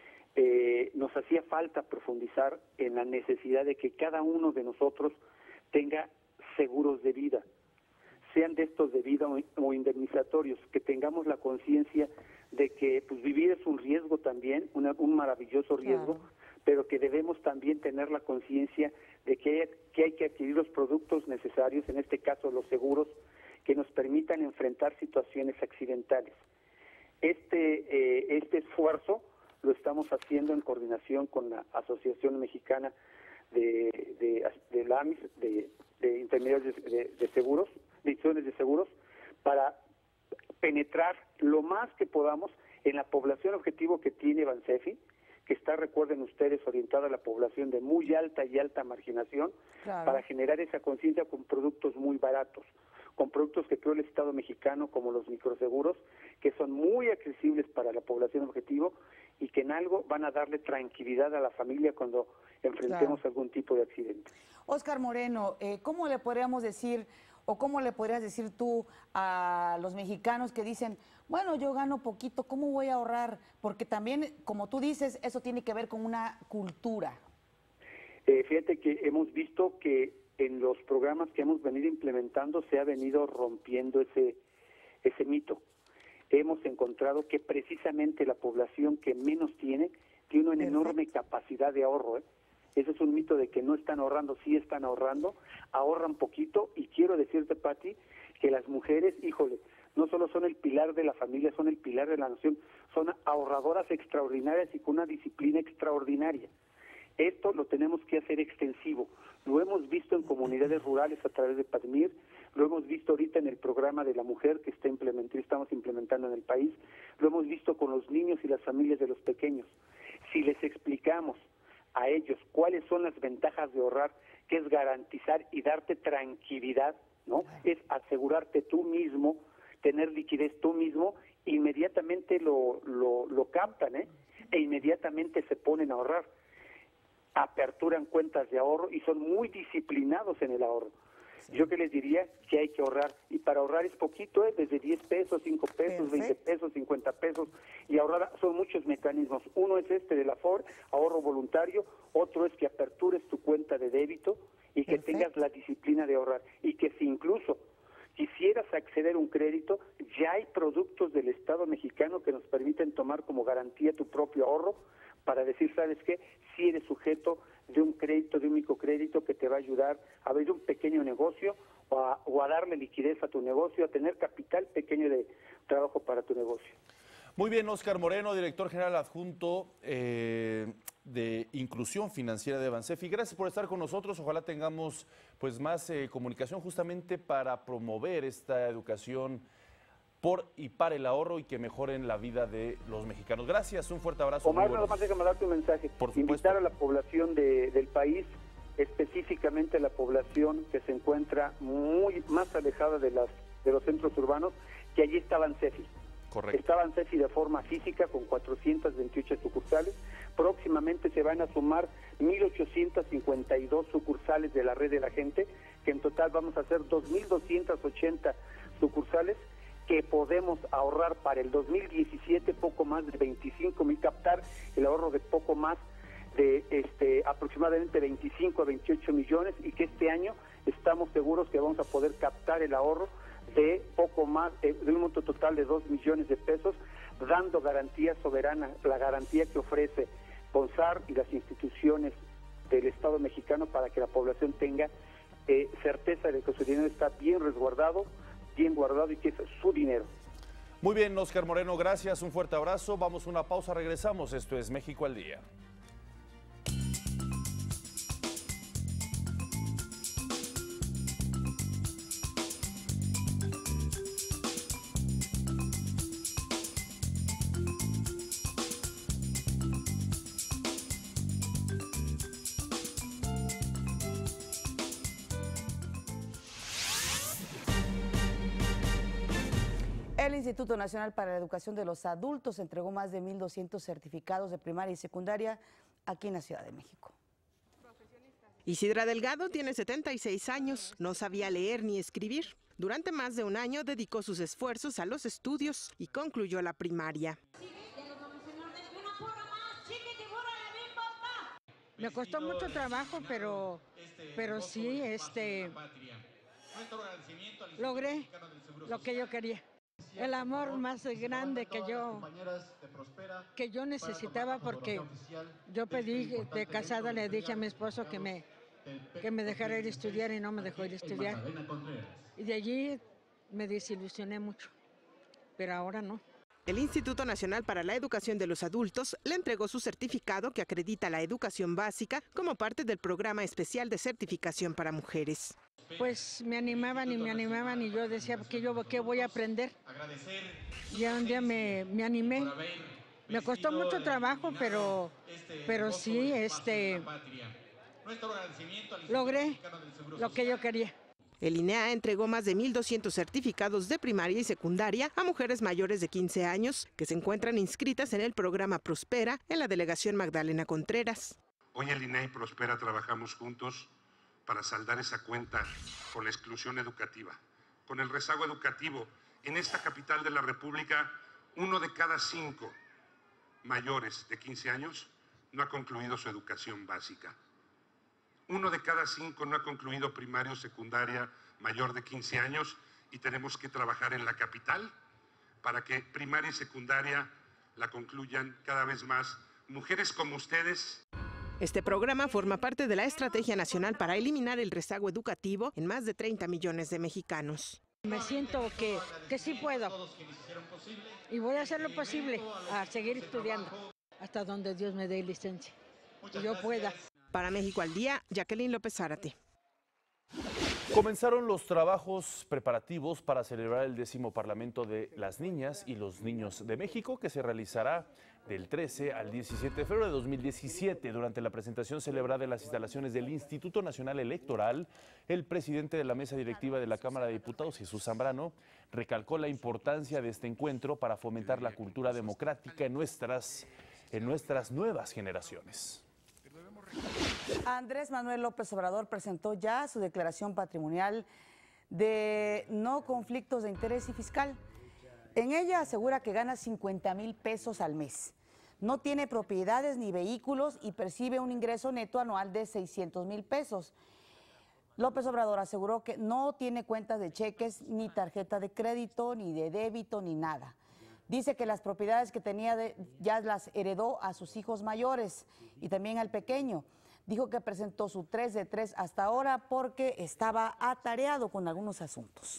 Eh, nos hacía falta profundizar en la necesidad de que cada uno de nosotros tenga seguros de vida, sean de estos de vida o, o indemnizatorios, que tengamos la conciencia de que pues, vivir es un riesgo también, una, un maravilloso riesgo, claro. pero que debemos también tener la conciencia de que hay, que hay que adquirir los productos necesarios, en este caso los seguros, que nos permitan enfrentar situaciones accidentales. Este, eh, este esfuerzo lo estamos haciendo en coordinación con la Asociación Mexicana de, de, de la A M I S, de, de intermediarios de, de, de seguros, de instituciones de seguros, para penetrar lo más que podamos en la población objetivo que tiene Bansefi, que está, recuerden ustedes, orientada a la población de muy alta y alta marginación, claro. para generar esa conciencia con productos muy baratos, con productos que creó el Estado mexicano como los microseguros, que son muy accesibles para la población objetivo y que en algo van a darle tranquilidad a la familia cuando enfrentemos claro. algún tipo de accidente. Óscar Moreno, eh, ¿cómo le podríamos decir o cómo le podrías decir tú a los mexicanos que dicen, bueno, yo gano poquito, ¿cómo voy a ahorrar? Porque también, como tú dices, eso tiene que ver con una cultura. Eh, fíjate que hemos visto que en los programas que hemos venido implementando se ha venido rompiendo ese, ese mito. Hemos encontrado que precisamente la población que menos tiene, tiene una enorme capacidad de ahorro, ¿eh? Ese es un mito de que no están ahorrando, sí están ahorrando, ahorran poquito, y quiero decirte, Pati, que las mujeres, híjole, no solo son el pilar de la familia, son el pilar de la nación, son ahorradoras extraordinarias y con una disciplina extraordinaria. Esto lo tenemos que hacer extensivo. Lo hemos visto en comunidades rurales a través de PADMIR, lo hemos visto ahorita en el programa de la mujer que está implementando, estamos implementando en el país, lo hemos visto con los niños y las familias de los pequeños. Si les explicamos a ellos cuáles son las ventajas de ahorrar, que es garantizar y darte tranquilidad, ¿no? Es asegurarte tú mismo, tener liquidez tú mismo, inmediatamente lo, lo, lo captan, ¿eh? E inmediatamente se ponen a ahorrar. Aperturan cuentas de ahorro y son muy disciplinados en el ahorro. Sí. Yo que les diría que hay que ahorrar, y para ahorrar es poquito, ¿eh? Desde diez pesos, cinco pesos, veinte pesos, cincuenta pesos, y ahorrar son muchos mecanismos. Uno es este del Afore, ahorro voluntario, otro es que apertures tu cuenta de débito y que Perfecto. Tengas la disciplina de ahorrar, y que si incluso quisieras acceder a un crédito, ya hay productos del Estado mexicano que nos permiten tomar como garantía tu propio ahorro, para decir, ¿sabes qué? Si eres sujeto de un crédito, de un microcrédito que te va a ayudar a abrir un pequeño negocio o a, o a darle liquidez a tu negocio, a tener capital pequeño de trabajo para tu negocio. Muy bien, Óscar Moreno, director general adjunto eh, de Inclusión Financiera de Bansefi. Gracias por estar con nosotros. Ojalá tengamos pues más eh, comunicación justamente para promover esta educación por y para el ahorro y que mejoren la vida de los mexicanos. Gracias, un fuerte abrazo. Omar, nada más déjame darte un mensaje. Por supuesto. Invitar a la población de, del país, específicamente la población que se encuentra muy más alejada de, las, de los centros urbanos, que allí está Bansefi. Correcto. Está Bansefi de forma física con cuatrocientas veintiocho sucursales. Próximamente se van a sumar mil ochocientas cincuenta y dos sucursales de la red de la gente, que en total vamos a hacer dos mil doscientas ochenta sucursales, que podemos ahorrar para el dos mil diecisiete poco más de veinticinco mil, captar el ahorro de poco más de este aproximadamente veinticinco a veintiocho millones, y que este año estamos seguros que vamos a poder captar el ahorro de poco más, de, de un monto total de dos millones de pesos, dando garantía soberana, la garantía que ofrece PONSAR y las instituciones del Estado mexicano, para que la población tenga eh, certeza de que su dinero está bien resguardado, bien guardado, y que es su dinero. Muy bien, Óscar Moreno, gracias, un fuerte abrazo. Vamos a una pausa, regresamos. Esto es México al Día. El Instituto Nacional para la Educación de los Adultos entregó más de mil doscientos certificados de primaria y secundaria aquí en la Ciudad de México. Isidra Delgado tiene setenta y seis años, no sabía leer ni escribir. Durante más de un año dedicó sus esfuerzos a los estudios y concluyó la primaria. Me costó mucho trabajo, pero, pero sí, este, logré lo que yo quería. El amor más grande que yo, que yo necesitaba, porque yo pedí de casada, le dije a mi esposo que me, que me dejara ir a estudiar y no me dejó ir a estudiar. Y de allí me desilusioné mucho, pero ahora no. El Instituto Nacional para la Educación de los Adultos le entregó su certificado que acredita la educación básica como parte del programa especial de certificación para mujeres. Pues me animaban y me animaban y yo decía que yo qué voy a aprender. Ya un día me, me animé. Me costó mucho trabajo, pero, pero sí, este, logré lo que yo quería. El I N E A entregó más de mil doscientos certificados de primaria y secundaria a mujeres mayores de quince años que se encuentran inscritas en el programa Prospera en la delegación Magdalena Contreras. Hoy el I N E A y Prospera trabajamos juntos para saldar esa cuenta con la exclusión educativa, con el rezago educativo En esta capital de la República, uno de cada cinco mayores de quince años no ha concluido su educación básica. Uno de cada cinco no ha concluido primaria o secundaria mayor de quince años y tenemos que trabajar en la capital para que primaria y secundaria la concluyan cada vez más mujeres como ustedes. Este programa forma parte de la Estrategia Nacional para eliminar el rezago educativo en más de treinta millones de mexicanos. Me siento que, que sí puedo y voy a hacer lo posible a seguir estudiando hasta donde Dios me dé licencia y yo pueda. Para México al Día, Jacqueline López Zárate. Comenzaron los trabajos preparativos para celebrar el décimo Parlamento de las Niñas y los Niños de México, que se realizará del trece al diecisiete de febrero de dos mil diecisiete. Durante la presentación celebrada en las instalaciones del Instituto Nacional Electoral, el presidente de la mesa directiva de la Cámara de Diputados, Jesús Zambrano, recalcó la importancia de este encuentro para fomentar la cultura democrática en nuestras, en nuestras nuevas generaciones. Andrés Manuel López Obrador presentó ya su declaración patrimonial de no conflictos de interés y fiscal. En ella asegura que gana cincuenta mil pesos al mes. No tiene propiedades ni vehículos y percibe un ingreso neto anual de seiscientos mil pesos. López Obrador aseguró que no tiene cuentas de cheques, ni tarjeta de crédito, ni de débito, ni nada. Dice que las propiedades que tenía de, ya las heredó a sus hijos mayores y también al pequeño. Dijo que presentó su tres de tres hasta ahora porque estaba atareado con algunos asuntos.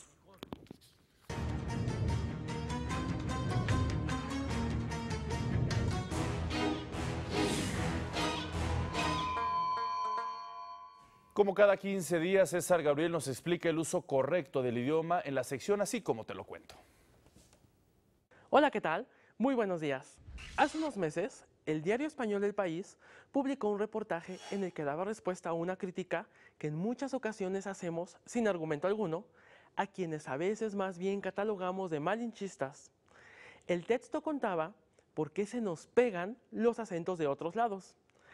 Como cada quince días, César Gabriel nos explica el uso correcto del idioma en la sección Así como te lo cuento. Hola, ¿qué tal? Muy buenos días. Hace unos meses, el diario español El País publicó un reportaje en el que daba respuesta a una crítica que en muchas ocasiones hacemos, sin argumento alguno, a quienes a veces más bien catalogamos de malinchistas. El texto contaba por qué se nos pegan los acentos de otros lados.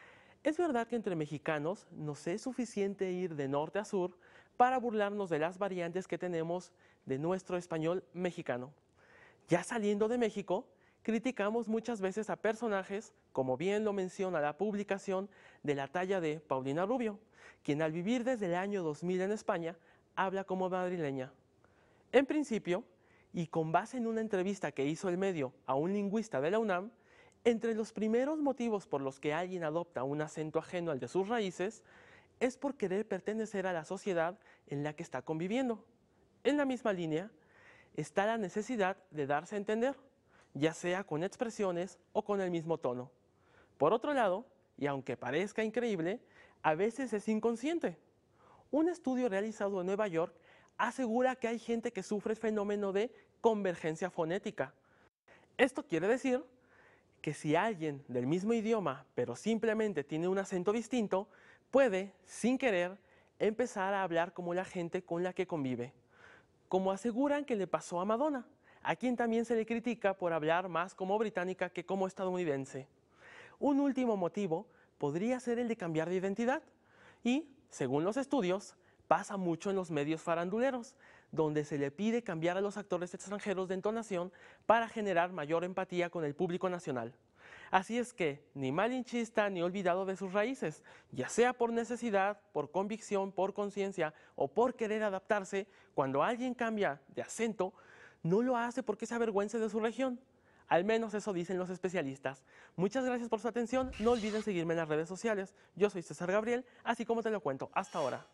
Es verdad que entre mexicanos nos es suficiente ir de norte a sur para burlarnos de las variantes que tenemos de nuestro español mexicano. Ya saliendo de México, criticamos muchas veces a personajes, como bien lo menciona la publicación, de la talla de Paulina Rubio, quien al vivir desde el año dos mil en España, habla como madrileña. En principio, y con base en una entrevista que hizo el medio a un lingüista de la UNAM, entre los primeros motivos por los que alguien adopta un acento ajeno al de sus raíces, es por querer pertenecer a la sociedad en la que está conviviendo. En la misma línea, está la necesidad de darse a entender, ya sea con expresiones o con el mismo tono. Por otro lado, y aunque parezca increíble, a veces es inconsciente. Un estudio realizado en Nueva York asegura que hay gente que sufre el fenómeno de convergencia fonética. Esto quiere decir que si alguien del mismo idioma, pero simplemente tiene un acento distinto, puede, sin querer, empezar a hablar como la gente con la que convive. Como aseguran que le pasó a Madonna, a quien también se le critica por hablar más como británica que como estadounidense. Un último motivo podría ser el de cambiar de identidad y, según los estudios, pasa mucho en los medios faranduleros, donde se le pide cambiar a los actores extranjeros de entonación para generar mayor empatía con el público nacional. Así es que, ni malinchista ni olvidado de sus raíces, ya sea por necesidad, por convicción, por conciencia o por querer adaptarse, cuando alguien cambia de acento, no lo hace porque se avergüence de su región. Al menos eso dicen los especialistas. Muchas gracias por su atención. No olviden seguirme en las redes sociales. Yo soy César Gabriel, así como te lo cuento. Hasta ahora.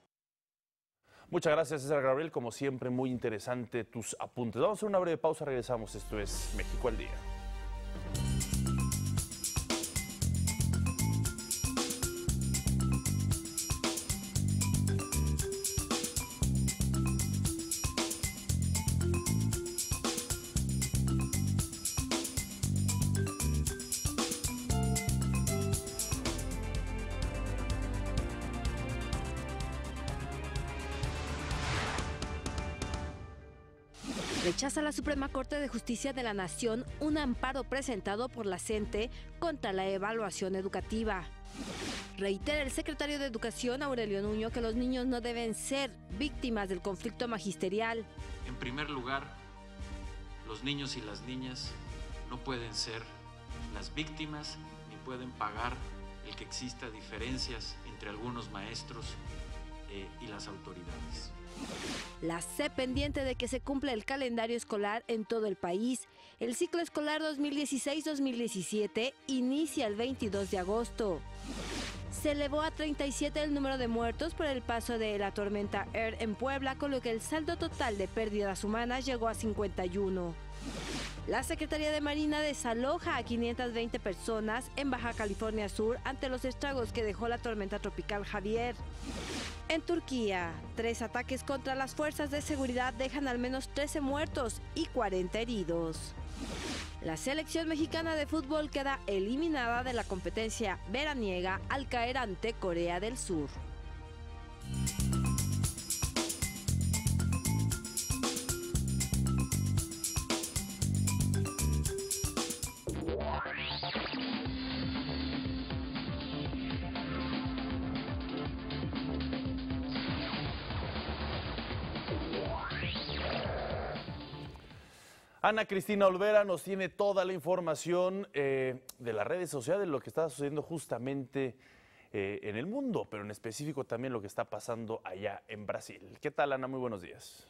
Muchas gracias, César Gabriel. Como siempre, muy interesante tus apuntes. Vamos a hacer una breve pausa, regresamos. Esto es México al Día. Rechaza la Suprema Corte de Justicia de la Nación un amparo presentado por la CENTE contra la evaluación educativa. Reitera el secretario de Educación, Aurelio Nuño, que los niños no deben ser víctimas del conflicto magisterial. En primer lugar, los niños y las niñas no pueden ser las víctimas ni pueden pagar el que exista diferencias entre algunos maestros eh, y las autoridades. La C E P pendiente de que se cumpla el calendario escolar en todo el país. El ciclo escolar dos mil dieciséis dos mil diecisiete inicia el veintidós de agosto. Se elevó a treinta y siete el número de muertos por el paso de la tormenta Er en Puebla, con lo que el saldo total de pérdidas humanas llegó a cincuenta y uno. La Secretaría de Marina desaloja a quinientas veinte personas en Baja California Sur ante los estragos que dejó la tormenta tropical Javier. En Turquía, tres ataques contra las fuerzas de seguridad dejan al menos trece muertos y cuarenta heridos. La selección mexicana de fútbol queda eliminada de la competencia veraniega al caer ante Corea del Sur. Ana Cristina Olvera nos tiene toda la información eh, de las redes sociales, de lo que está sucediendo justamente eh, en el mundo, pero en específico también lo que está pasando allá en Brasil. ¿Qué tal, Ana? Muy buenos días.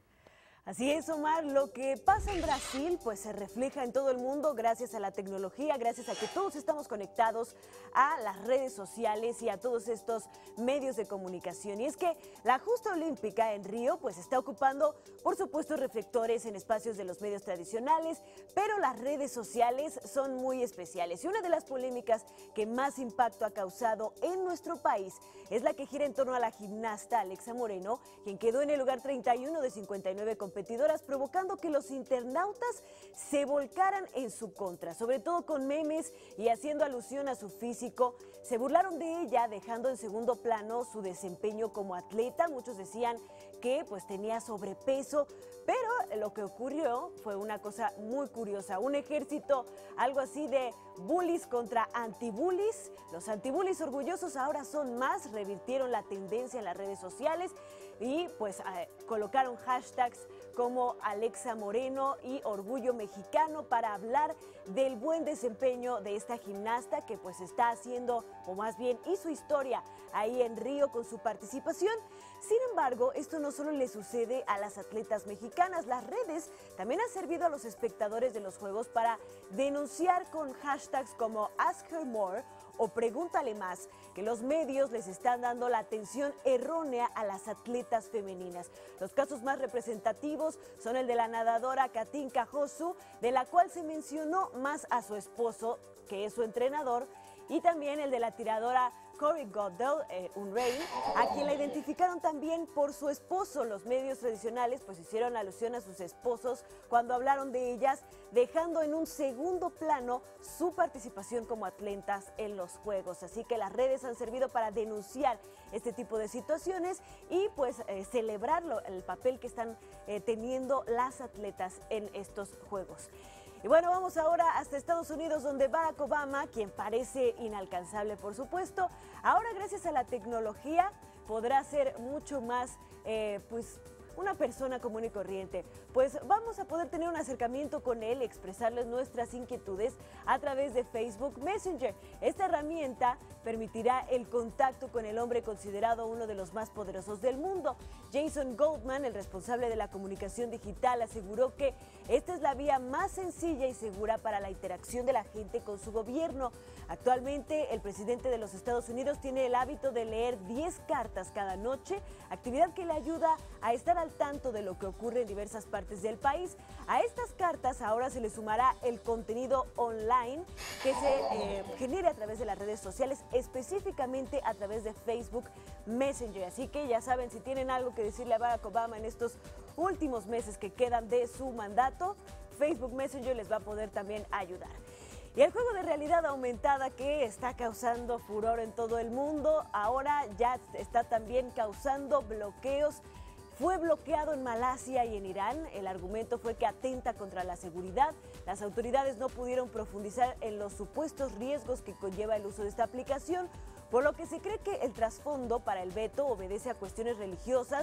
Así es, Omar, lo que pasa en Brasil pues se refleja en todo el mundo gracias a la tecnología, gracias a que todos estamos conectados a las redes sociales y a todos estos medios de comunicación. Y es que la justa olímpica en Río pues está ocupando, por supuesto, reflectores en espacios de los medios tradicionales, pero las redes sociales son muy especiales. Y una de las polémicas que más impacto ha causado en nuestro país es la que gira en torno a la gimnasta Alexa Moreno, quien quedó en el lugar treinta y uno de cincuenta y nueve competidoras, provocando que los internautas se volcaran en su contra, sobre todo con memes y haciendo alusión a su físico. Se burlaron de ella, dejando en segundo plano su desempeño como atleta. Muchos decían que pues tenía sobrepeso, pero lo que ocurrió fue una cosa muy curiosa, un ejército, algo así de bullies contra antibullies. Los antibullies orgullosos ahora son más, revirtieron la tendencia en las redes sociales y pues eh, colocaron hashtags como Alexa Moreno y Orgullo Mexicano para hablar del buen desempeño de esta gimnasta que pues está haciendo, o más bien hizo historia ahí en Río con su participación. Sin embargo, esto no solo le sucede a las atletas mexicanas, las redes también han servido a los espectadores de los Juegos para denunciar con hashtags como Ask Her More o Pregúntale Más, que los medios les están dando la atención errónea a las atletas femeninas. Los casos más representativos son el de la nadadora Katinka Hosszu, de la cual se mencionó más a su esposo, que es su entrenador, y también el de la tiradora Cory Goddell, eh, un rey, a quien la identificaron también por su esposo. Los medios tradicionales pues hicieron alusión a sus esposos cuando hablaron de ellas, dejando en un segundo plano su participación como atletas en los Juegos. Así que las redes han servido para denunciar este tipo de situaciones y pues eh, celebrarlo, el papel que están eh, teniendo las atletas en estos Juegos. Y bueno, vamos ahora hasta Estados Unidos, donde Barack Obama, quien parece inalcanzable por supuesto, ahora gracias a la tecnología podrá ser mucho más, eh, pues, una persona común y corriente. Pues vamos a poder tener un acercamiento con él, expresarles nuestras inquietudes a través de Facebook Messenger. Esta herramienta permitirá el contacto con el hombre considerado uno de los más poderosos del mundo. Jason Goldman, el responsable de la comunicación digital, aseguró que esta es la vía más sencilla y segura para la interacción de la gente con su gobierno. Actualmente, el presidente de los Estados Unidos tiene el hábito de leer diez cartas cada noche, actividad que le ayuda a estar al tanto de lo que ocurre en diversas partes del país. A estas cartas ahora se le sumará el contenido online que se eh, genere a través de las redes sociales, específicamente a través de Facebook Messenger. Así que ya saben, si tienen algo que decirle a Barack Obama en estos últimos meses que quedan de su mandato, Facebook Messenger les va a poder también ayudar. Y el juego de realidad aumentada que está causando furor en todo el mundo, ahora ya está también causando bloqueos. Fue bloqueado en Malasia y en Irán. El argumento fue que atenta contra la seguridad. Las autoridades no pudieron profundizar en los supuestos riesgos que conlleva el uso de esta aplicación, por lo que se cree que el trasfondo para el veto obedece a cuestiones religiosas,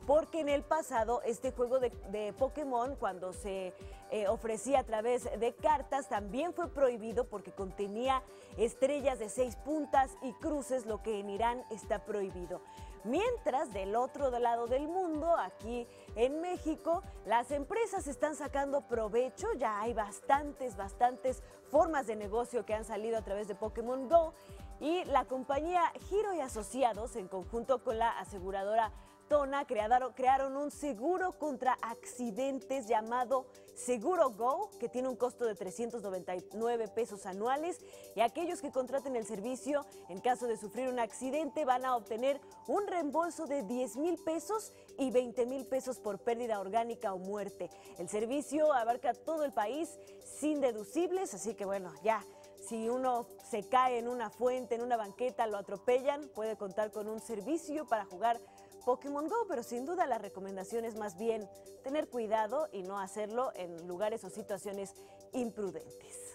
porque en el pasado este juego de, de Pokémon, cuando se eh, ofrecía a través de cartas, también fue prohibido porque contenía estrellas de seis puntas y cruces, lo que en Irán está prohibido. Mientras, del otro lado del mundo, aquí en México, las empresas están sacando provecho. Ya hay bastantes, bastantes formas de negocio que han salido a través de Pokémon Go. Y la compañía Giro y Asociados, en conjunto con la aseguradora Tona, crearon, crearon un seguro contra accidentes llamado Seguro Go, que tiene un costo de trescientos noventa y nueve pesos anuales, y aquellos que contraten el servicio en caso de sufrir un accidente van a obtener un reembolso de diez mil pesos y veinte mil pesos por pérdida orgánica o muerte. El servicio abarca todo el país sin deducibles, así que bueno, ya. Si uno se cae en una fuente, en una banqueta, lo atropellan, puede contar con un servicio para jugar Pokémon Go, pero sin duda la recomendación es más bien tener cuidado y no hacerlo en lugares o situaciones imprudentes.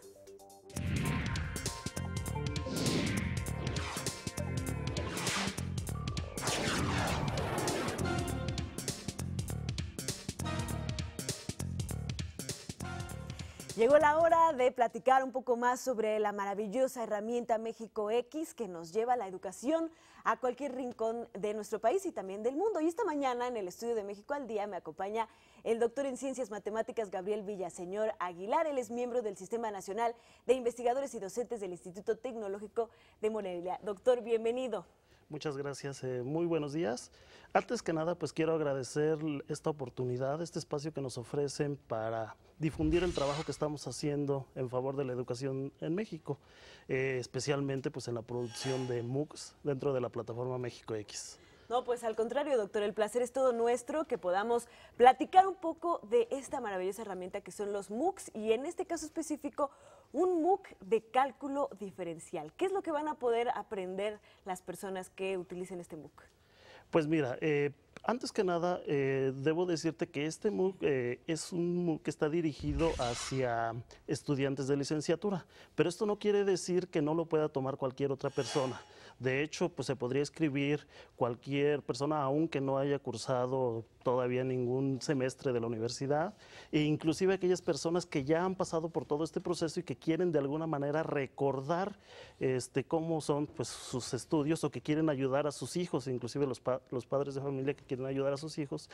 Llegó la hora de platicar un poco más sobre la maravillosa herramienta México X, que nos lleva la educación a cualquier rincón de nuestro país y también del mundo. Y esta mañana en el estudio de México al Día me acompaña el doctor en Ciencias Matemáticas Gabriel Villaseñor Aguilar. Él es miembro del Sistema Nacional de Investigadores y Docentes del Instituto Tecnológico de Morelia. Doctor, bienvenido. Muchas gracias, eh, muy buenos días. Antes que nada, pues quiero agradecer esta oportunidad, este espacio que nos ofrecen para difundir el trabajo que estamos haciendo en favor de la educación en México, eh, especialmente pues en la producción de MOOCs dentro de la plataforma México X. No, pues al contrario, doctor, el placer es todo nuestro que podamos platicar un poco de esta maravillosa herramienta que son los MOOCs y en este caso específico un MOOC de cálculo diferencial. ¿Qué es lo que van a poder aprender las personas que utilicen este MOOC? Pues mira, eh, antes que nada, eh, debo decirte que este MOOC eh, es un MOOC que está dirigido hacia estudiantes de licenciatura, pero esto no quiere decir que no lo pueda tomar cualquier otra persona. De hecho, pues se podría escribir cualquier persona, aunque no haya cursado todavía ningún semestre de la universidad, e inclusive aquellas personas que ya han pasado por todo este proceso y que quieren de alguna manera recordar este, cómo son pues, sus estudios o que quieren ayudar a sus hijos, inclusive los, pa los padres de familia que quieren ayudar a sus hijos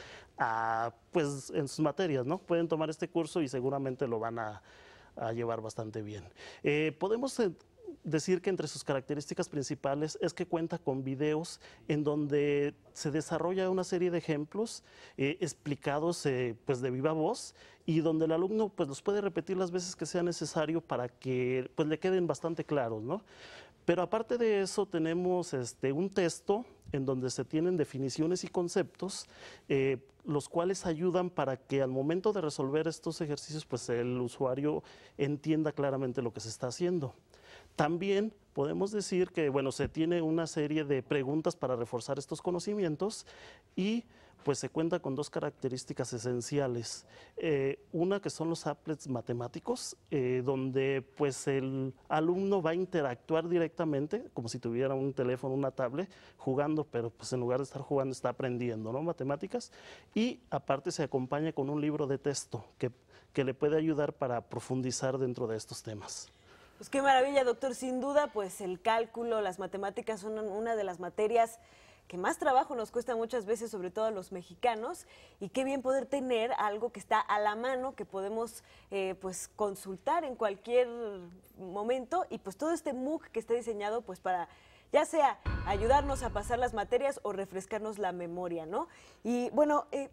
a, pues, en sus materias, ¿no? Pueden tomar este curso y seguramente lo van a, a llevar bastante bien. Eh, podemos decir que entre sus características principales es que cuenta con videos en donde se desarrolla una serie de ejemplos eh, explicados eh, pues de viva voz y donde el alumno pues los puede repetir las veces que sea necesario para que pues le queden bastante claros, ¿no? Pero aparte de eso tenemos este, un texto en donde se tienen definiciones y conceptos, eh, los cuales ayudan para que al momento de resolver estos ejercicios pues el usuario entienda claramente lo que se está haciendo. También podemos decir que, bueno, se tiene una serie de preguntas para reforzar estos conocimientos y pues se cuenta con dos características esenciales. Eh, una que son los applets matemáticos, eh, donde pues el alumno va a interactuar directamente, como si tuviera un teléfono, una tablet, jugando, pero pues en lugar de estar jugando está aprendiendo, ¿no? Matemáticas. Y aparte se acompaña con un libro de texto que, que le puede ayudar para profundizar dentro de estos temas. Pues qué maravilla, doctor. Sin duda, pues el cálculo, las matemáticas son una de las materias que más trabajo nos cuesta muchas veces, sobre todo a los mexicanos, y qué bien poder tener algo que está a la mano, que podemos eh, pues consultar en cualquier momento, y pues todo este MOOC que está diseñado pues para ya sea ayudarnos a pasar las materias o refrescarnos la memoria, ¿no? Y bueno, eh,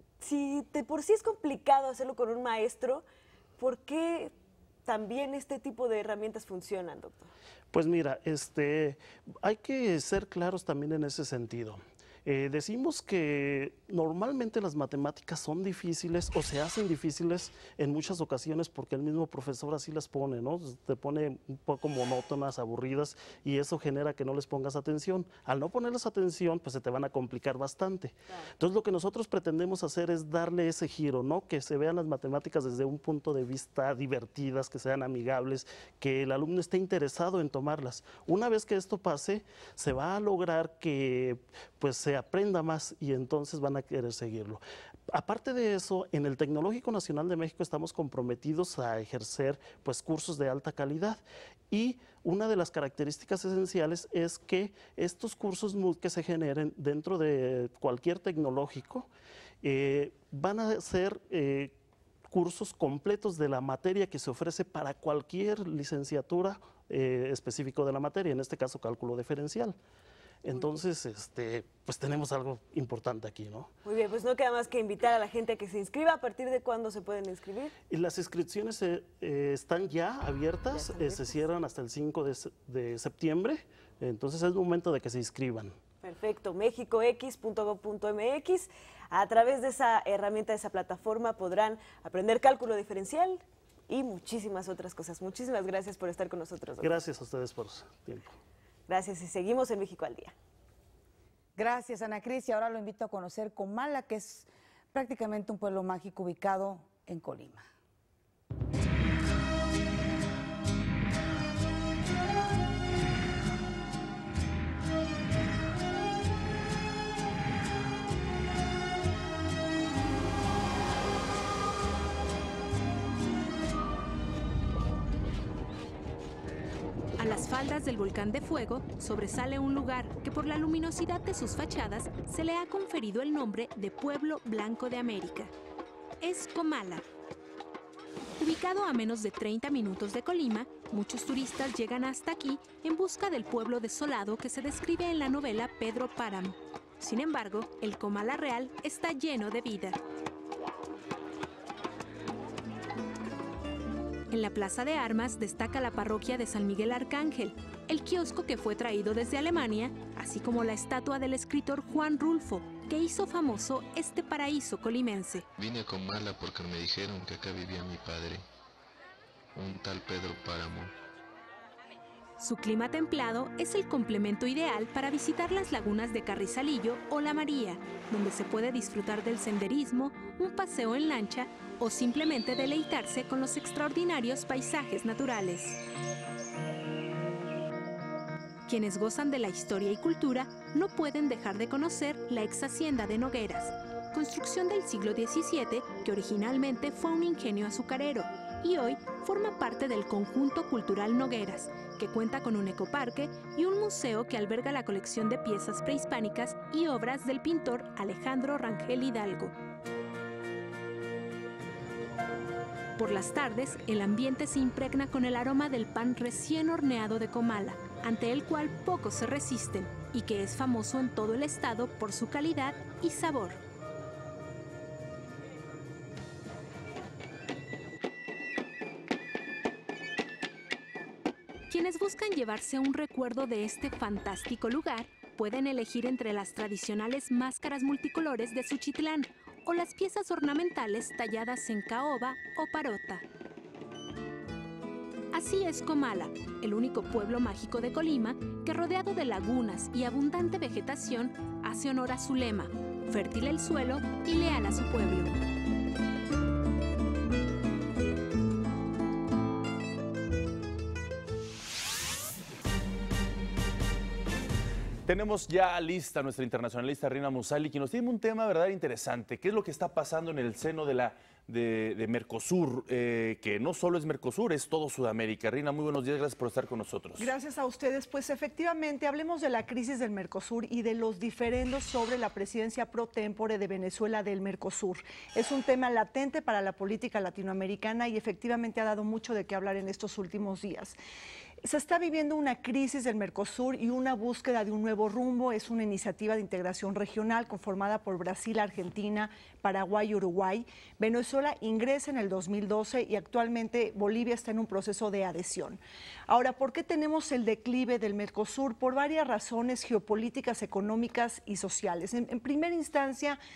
si de por sí es complicado hacerlo con un maestro, ¿por qué también este tipo de herramientas funcionan, doctor? Pues mira, este, hay que ser claros también en ese sentido. Eh, decimos que normalmente las matemáticas son difíciles o se hacen difíciles en muchas ocasiones porque el mismo profesor así las pone, ¿no? Te pone un poco monótonas, aburridas y eso genera que no les pongas atención. Al no ponerles atención, pues se te van a complicar bastante. Claro. Entonces lo que nosotros pretendemos hacer es darle ese giro, ¿no? Que se vean las matemáticas desde un punto de vista divertidas, que sean amigables, que el alumno esté interesado en tomarlas. Una vez que esto pase, se va a lograr que pues se aprenda más y entonces van a querer seguirlo. Aparte de eso, en el Tecnológico Nacional de México estamos comprometidos a ejercer pues, cursos de alta calidad y una de las características esenciales es que estos cursos que se generen dentro de cualquier tecnológico eh, van a ser eh, cursos completos de la materia que se ofrece para cualquier licenciatura eh, específico de la materia, en este caso cálculo diferencial. Entonces, este, pues tenemos algo importante aquí, ¿no? Muy bien, pues no queda más que invitar a la gente a que se inscriba. ¿A partir de cuándo se pueden inscribir? Y las inscripciones eh, eh, están ya abiertas, ya están abiertas. Eh, se cierran hasta el cinco de septiembre, entonces es momento de que se inscriban. Perfecto, mexico equis punto gob punto eme equis. A través de esa herramienta, de esa plataforma, podrán aprender cálculo diferencial y muchísimas otras cosas. Muchísimas gracias por estar con nosotros, doctor. Gracias a ustedes por su tiempo. Gracias y seguimos en México al Día. Gracias, Ana Cris. Y ahora lo invito a conocer Comala, que es prácticamente un pueblo mágico ubicado en Colima. A las faldas del volcán de fuego sobresale un lugar que por la luminosidad de sus fachadas se le ha conferido el nombre de Pueblo Blanco de América. Es Comala. Ubicado a menos de treinta minutos de Colima, muchos turistas llegan hasta aquí en busca del pueblo desolado que se describe en la novela Pedro Páramo. Sin embargo, el Comala real está lleno de vida. En la Plaza de Armas destaca la parroquia de San Miguel Arcángel, el kiosco que fue traído desde Alemania, así como la estatua del escritor Juan Rulfo, que hizo famoso este paraíso colimense. Vine a Comala porque me dijeron que acá vivía mi padre, un tal Pedro Páramo. Su clima templado es el complemento ideal para visitar las lagunas de Carrizalillo o La María, donde se puede disfrutar del senderismo, un paseo en lancha o simplemente deleitarse con los extraordinarios paisajes naturales. Quienes gozan de la historia y cultura no pueden dejar de conocer la ex hacienda de Nogueras, construcción del siglo diecisiete que originalmente fue un ingenio azucarero y hoy forma parte del conjunto cultural Nogueras, que cuenta con un ecoparque y un museo que alberga la colección de piezas prehispánicas y obras del pintor Alejandro Rangel Hidalgo. Por las tardes, el ambiente se impregna con el aroma del pan recién horneado de Comala, ante el cual pocos se resisten y que es famoso en todo el estado por su calidad y sabor. Quienes buscan llevarse un recuerdo de este fantástico lugar pueden elegir entre las tradicionales máscaras multicolores de Suchitlán o las piezas ornamentales talladas en caoba o parota. Así es Comala, el único pueblo mágico de Colima que, rodeado de lagunas y abundante vegetación, hace honor a su lema: fértil el suelo y leal a su pueblo. Tenemos ya lista nuestra internacionalista Rina Musali, quien nos tiene un tema verdad interesante. ¿Qué es lo que está pasando en el seno de, la, de, de Mercosur? Eh, que no solo es Mercosur, es todo Sudamérica. Rina, muy buenos días, gracias por estar con nosotros. Gracias a ustedes. Pues efectivamente, hablemos de la crisis del Mercosur y de los diferendos sobre la presidencia pro tempore de Venezuela del Mercosur. Es un tema latente para la política latinoamericana y efectivamente ha dado mucho de qué hablar en estos últimos días. Se está viviendo una crisis del Mercosur y una búsqueda de un nuevo rumbo. Es una iniciativa de integración regional conformada por Brasil, Argentina, Paraguay y Uruguay. Venezuela ingresa en el dos mil doce y actualmente Bolivia está en un proceso de adhesión. Ahora, ¿por qué tenemos el declive del Mercosur? Por varias razones geopolíticas, económicas y sociales. En, en primera instancia,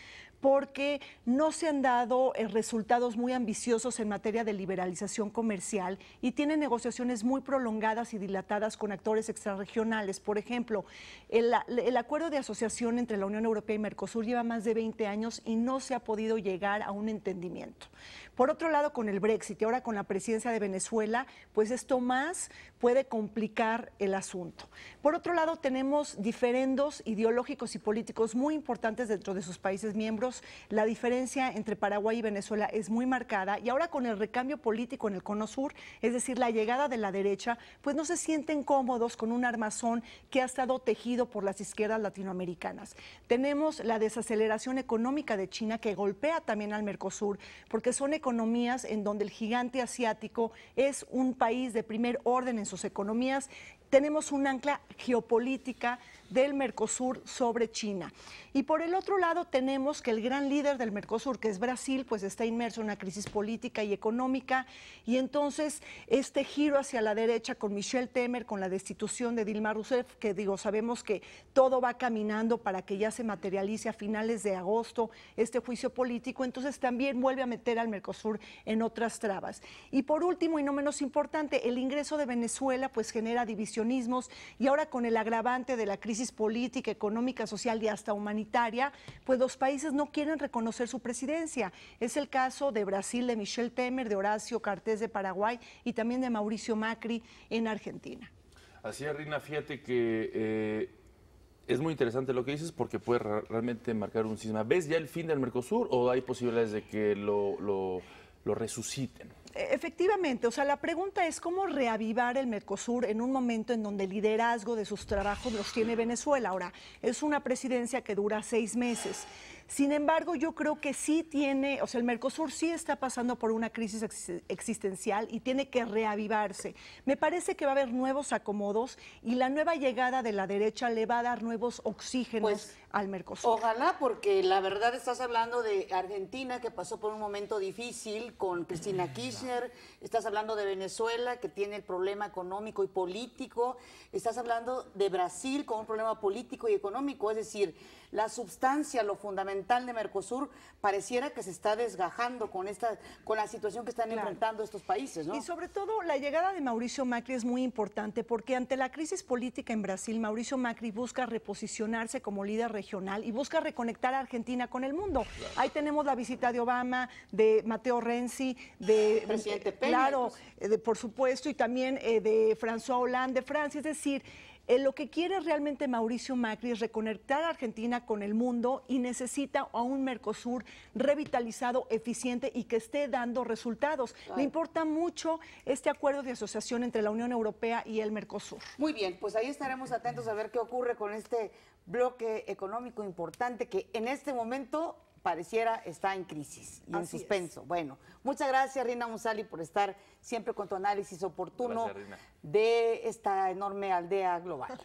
porque no se han dado eh, resultados muy ambiciosos en materia de liberalización comercial y tiene negociaciones muy prolongadas y dilatadas con actores extrarregionales. Por ejemplo, el, el acuerdo de asociación entre la Unión Europea y Mercosur lleva más de veinte años y no se ha podido llegar a un entendimiento. Por otro lado, con el Brexit y ahora con la presidencia de Venezuela, pues esto más puede complicar el asunto. Por otro lado, tenemos diferendos ideológicos y políticos muy importantes dentro de sus países miembros. La diferencia entre Paraguay y Venezuela es muy marcada y ahora con el recambio político en el Cono Sur, es decir, la llegada de la derecha, pues no se sienten cómodos con un armazón que ha estado tejido por las izquierdas latinoamericanas. Tenemos la desaceleración económica de China que golpea también al Mercosur, porque son economías en donde el gigante asiático es un país de primer orden en sus economías. Tenemos un ancla geopolítica del Mercosur sobre China. Y por el otro lado tenemos que el gran líder del Mercosur, que es Brasil, pues está inmerso en una crisis política y económica, y entonces este giro hacia la derecha con Michel Temer, con la destitución de Dilma Rousseff, que digo, sabemos que todo va caminando para que ya se materialice a finales de agosto este juicio político, entonces también vuelve a meter al Mercosur en otras trabas. Y por último, y no menos importante, el ingreso de Venezuela pues genera divisionismos, y ahora con el agravante de la crisis política, económica, social y hasta humanitaria, pues los países no quieren reconocer su presidencia. Es el caso de Brasil, de Michel Temer, de Horacio Cartés de Paraguay y también de Mauricio Macri en Argentina. Así es, Rina, fíjate que eh, es muy interesante lo que dices porque puede realmente marcar un cisma. ¿Ves ya el fin del Mercosur o hay posibilidades de que lo, lo, lo resuciten? Efectivamente, o sea, la pregunta es cómo reavivar el Mercosur en un momento en donde el liderazgo de sus trabajos los tiene Venezuela. Ahora, es una presidencia que dura seis meses. Sin embargo, yo creo que sí tiene, o sea, el Mercosur sí está pasando por una crisis ex existencial y tiene que reavivarse. Me parece que va a haber nuevos acomodos y la nueva llegada de la derecha le va a dar nuevos oxígenos pues, al Mercosur. Ojalá, porque la verdad estás hablando de Argentina, que pasó por un momento difícil con Cristina Kirchner, estás hablando de Venezuela, que tiene el problema económico y político, estás hablando de Brasil con un problema político y económico, es decir, la sustancia, lo fundamental de Mercosur pareciera que se está desgajando con esta, con la situación que están claro. enfrentando estos países, ¿no? Y sobre todo la llegada de Mauricio Macri es muy importante porque ante la crisis política en Brasil, Mauricio Macri busca reposicionarse como líder regional y busca reconectar a Argentina con el mundo. Claro. Ahí tenemos la visita de Obama, de Matteo Renzi, de presidente Peña, claro, pues. de, por supuesto, y también eh, de François Hollande de Francia, es decir, Eh, lo que quiere realmente Mauricio Macri es reconectar a Argentina con el mundo y necesita a un Mercosur revitalizado, eficiente y que esté dando resultados. Claro. Le importa mucho este acuerdo de asociación entre la Unión Europea y el Mercosur. Muy bien, pues ahí estaremos atentos a ver qué ocurre con este bloque económico importante que en este momento pareciera está en crisis y Así en suspenso. Es. Bueno, muchas gracias, Rina Musali, por estar siempre con tu análisis oportuno gracias, de esta enorme aldea global.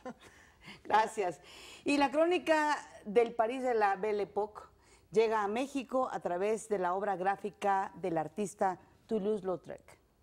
Gracias. Y la crónica del París de la Belle Époque llega a México a través de la obra gráfica del artista Toulouse-Lautrec.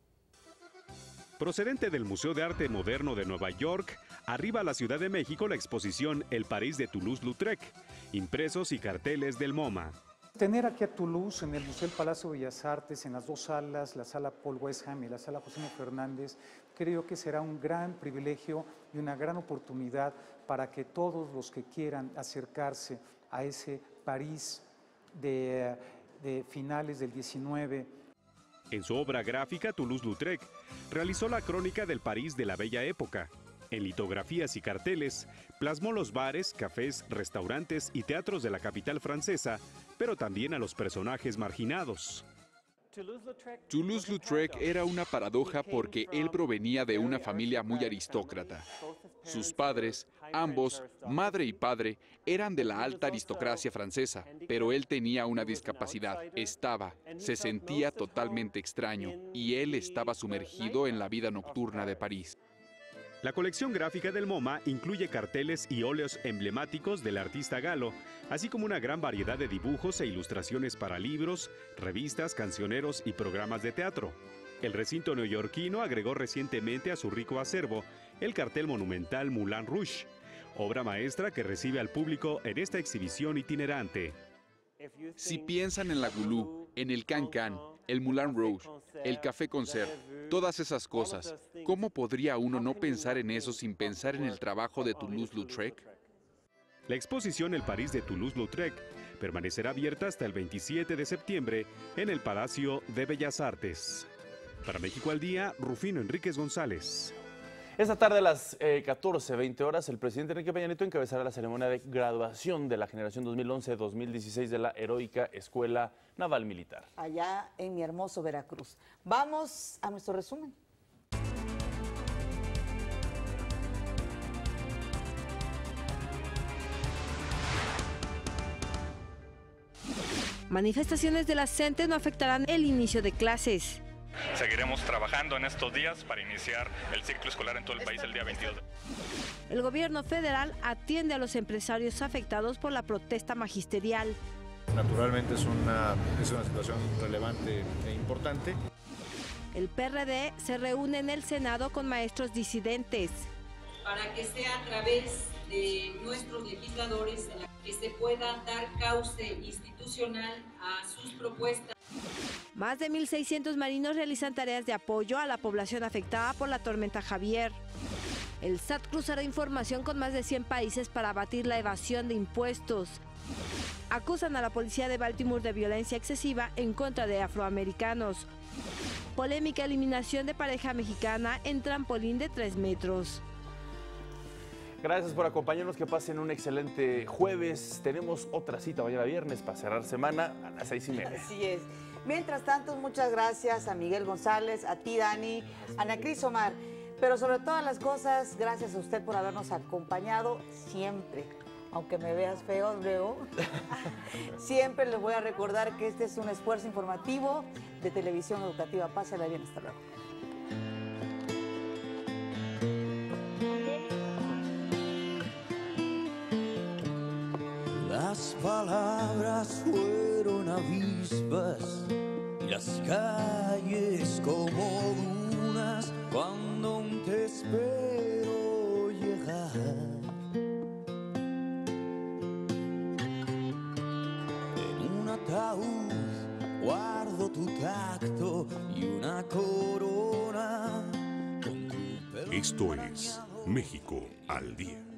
Procedente del Museo de Arte Moderno de Nueva York, arriba a la Ciudad de México la exposición El París de Toulouse-Lautrec, impresos y carteles del MoMA. Tener aquí a Toulouse en el Museo del Palacio de Bellas Artes, en las dos salas, la sala Paul Westham y la sala José Fernández, creo que será un gran privilegio y una gran oportunidad para que todos los que quieran acercarse a ese París de, de finales del diecinueve. En su obra gráfica, Toulouse-Lautrec realizó la crónica del París de la Bella Época. En litografías y carteles, plasmó los bares, cafés, restaurantes y teatros de la capital francesa, pero también a los personajes marginados. Toulouse-Lautrec era una paradoja porque él provenía de una familia muy aristócrata. Sus padres, ambos, madre y padre, eran de la alta aristocracia francesa, pero él tenía una discapacidad, estaba, se sentía totalmente extraño y él estaba sumergido en la vida nocturna de París. La colección gráfica del MoMA incluye carteles y óleos emblemáticos del artista galo, así como una gran variedad de dibujos e ilustraciones para libros, revistas, cancioneros y programas de teatro. El recinto neoyorquino agregó recientemente a su rico acervo el cartel monumental Moulin Rouge, obra maestra que recibe al público en esta exhibición itinerante. Si piensan en la Gulú, en el Can Can, el Moulin Rouge, el Café Concert, todas esas cosas, ¿cómo podría uno no pensar en eso sin pensar en el trabajo de Toulouse-Lautrec? La exposición El París de Toulouse-Lautrec permanecerá abierta hasta el veintisiete de septiembre en el Palacio de Bellas Artes. Para México al Día, Rufino Enríquez González. Esta tarde a las eh, catorce veinte horas, el presidente Enrique Peña Nieto encabezará la ceremonia de graduación de la generación dos mil once dos mil dieciséis de la Heroica Escuela Naval Militar. Allá en mi hermoso Veracruz. Vamos a nuestro resumen. Manifestaciones de la CENTE no afectarán el inicio de clases. Seguiremos trabajando en estos días para iniciar el ciclo escolar en todo el país el día veintidós. El gobierno federal atiende a los empresarios afectados por la protesta magisterial. Naturalmente es una, es una situación relevante e importante. El P R D se reúne en el Senado con maestros disidentes. Para que sea a través de nuestros legisladores en la que se pueda dar cauce institucional a sus propuestas. Más de mil seiscientos marinos realizan tareas de apoyo a la población afectada por la tormenta Javier. El S A T cruzará información con más de cien países para abatir la evasión de impuestos. Acusan a la policía de Baltimore de violencia excesiva en contra de afroamericanos. Polémica eliminación de pareja mexicana en trampolín de tres metros. Gracias por acompañarnos, que pasen un excelente jueves. Tenemos otra cita mañana viernes para cerrar semana a las seis y media. Así es. Mientras tanto, muchas gracias a Miguel González, a ti, Dani, a Ana Cris Omar, pero sobre todas las cosas, gracias a usted por habernos acompañado siempre. Aunque me veas feo luego, siempre les voy a recordar que este es un esfuerzo informativo de Televisión Educativa. Pásela bien, hasta luego. Las palabras fueron avispas y las calles como dunas cuando aún te espero llegar. En un ataúd guardo tu tacto y una corona con tu pelo. Esto es México al Día.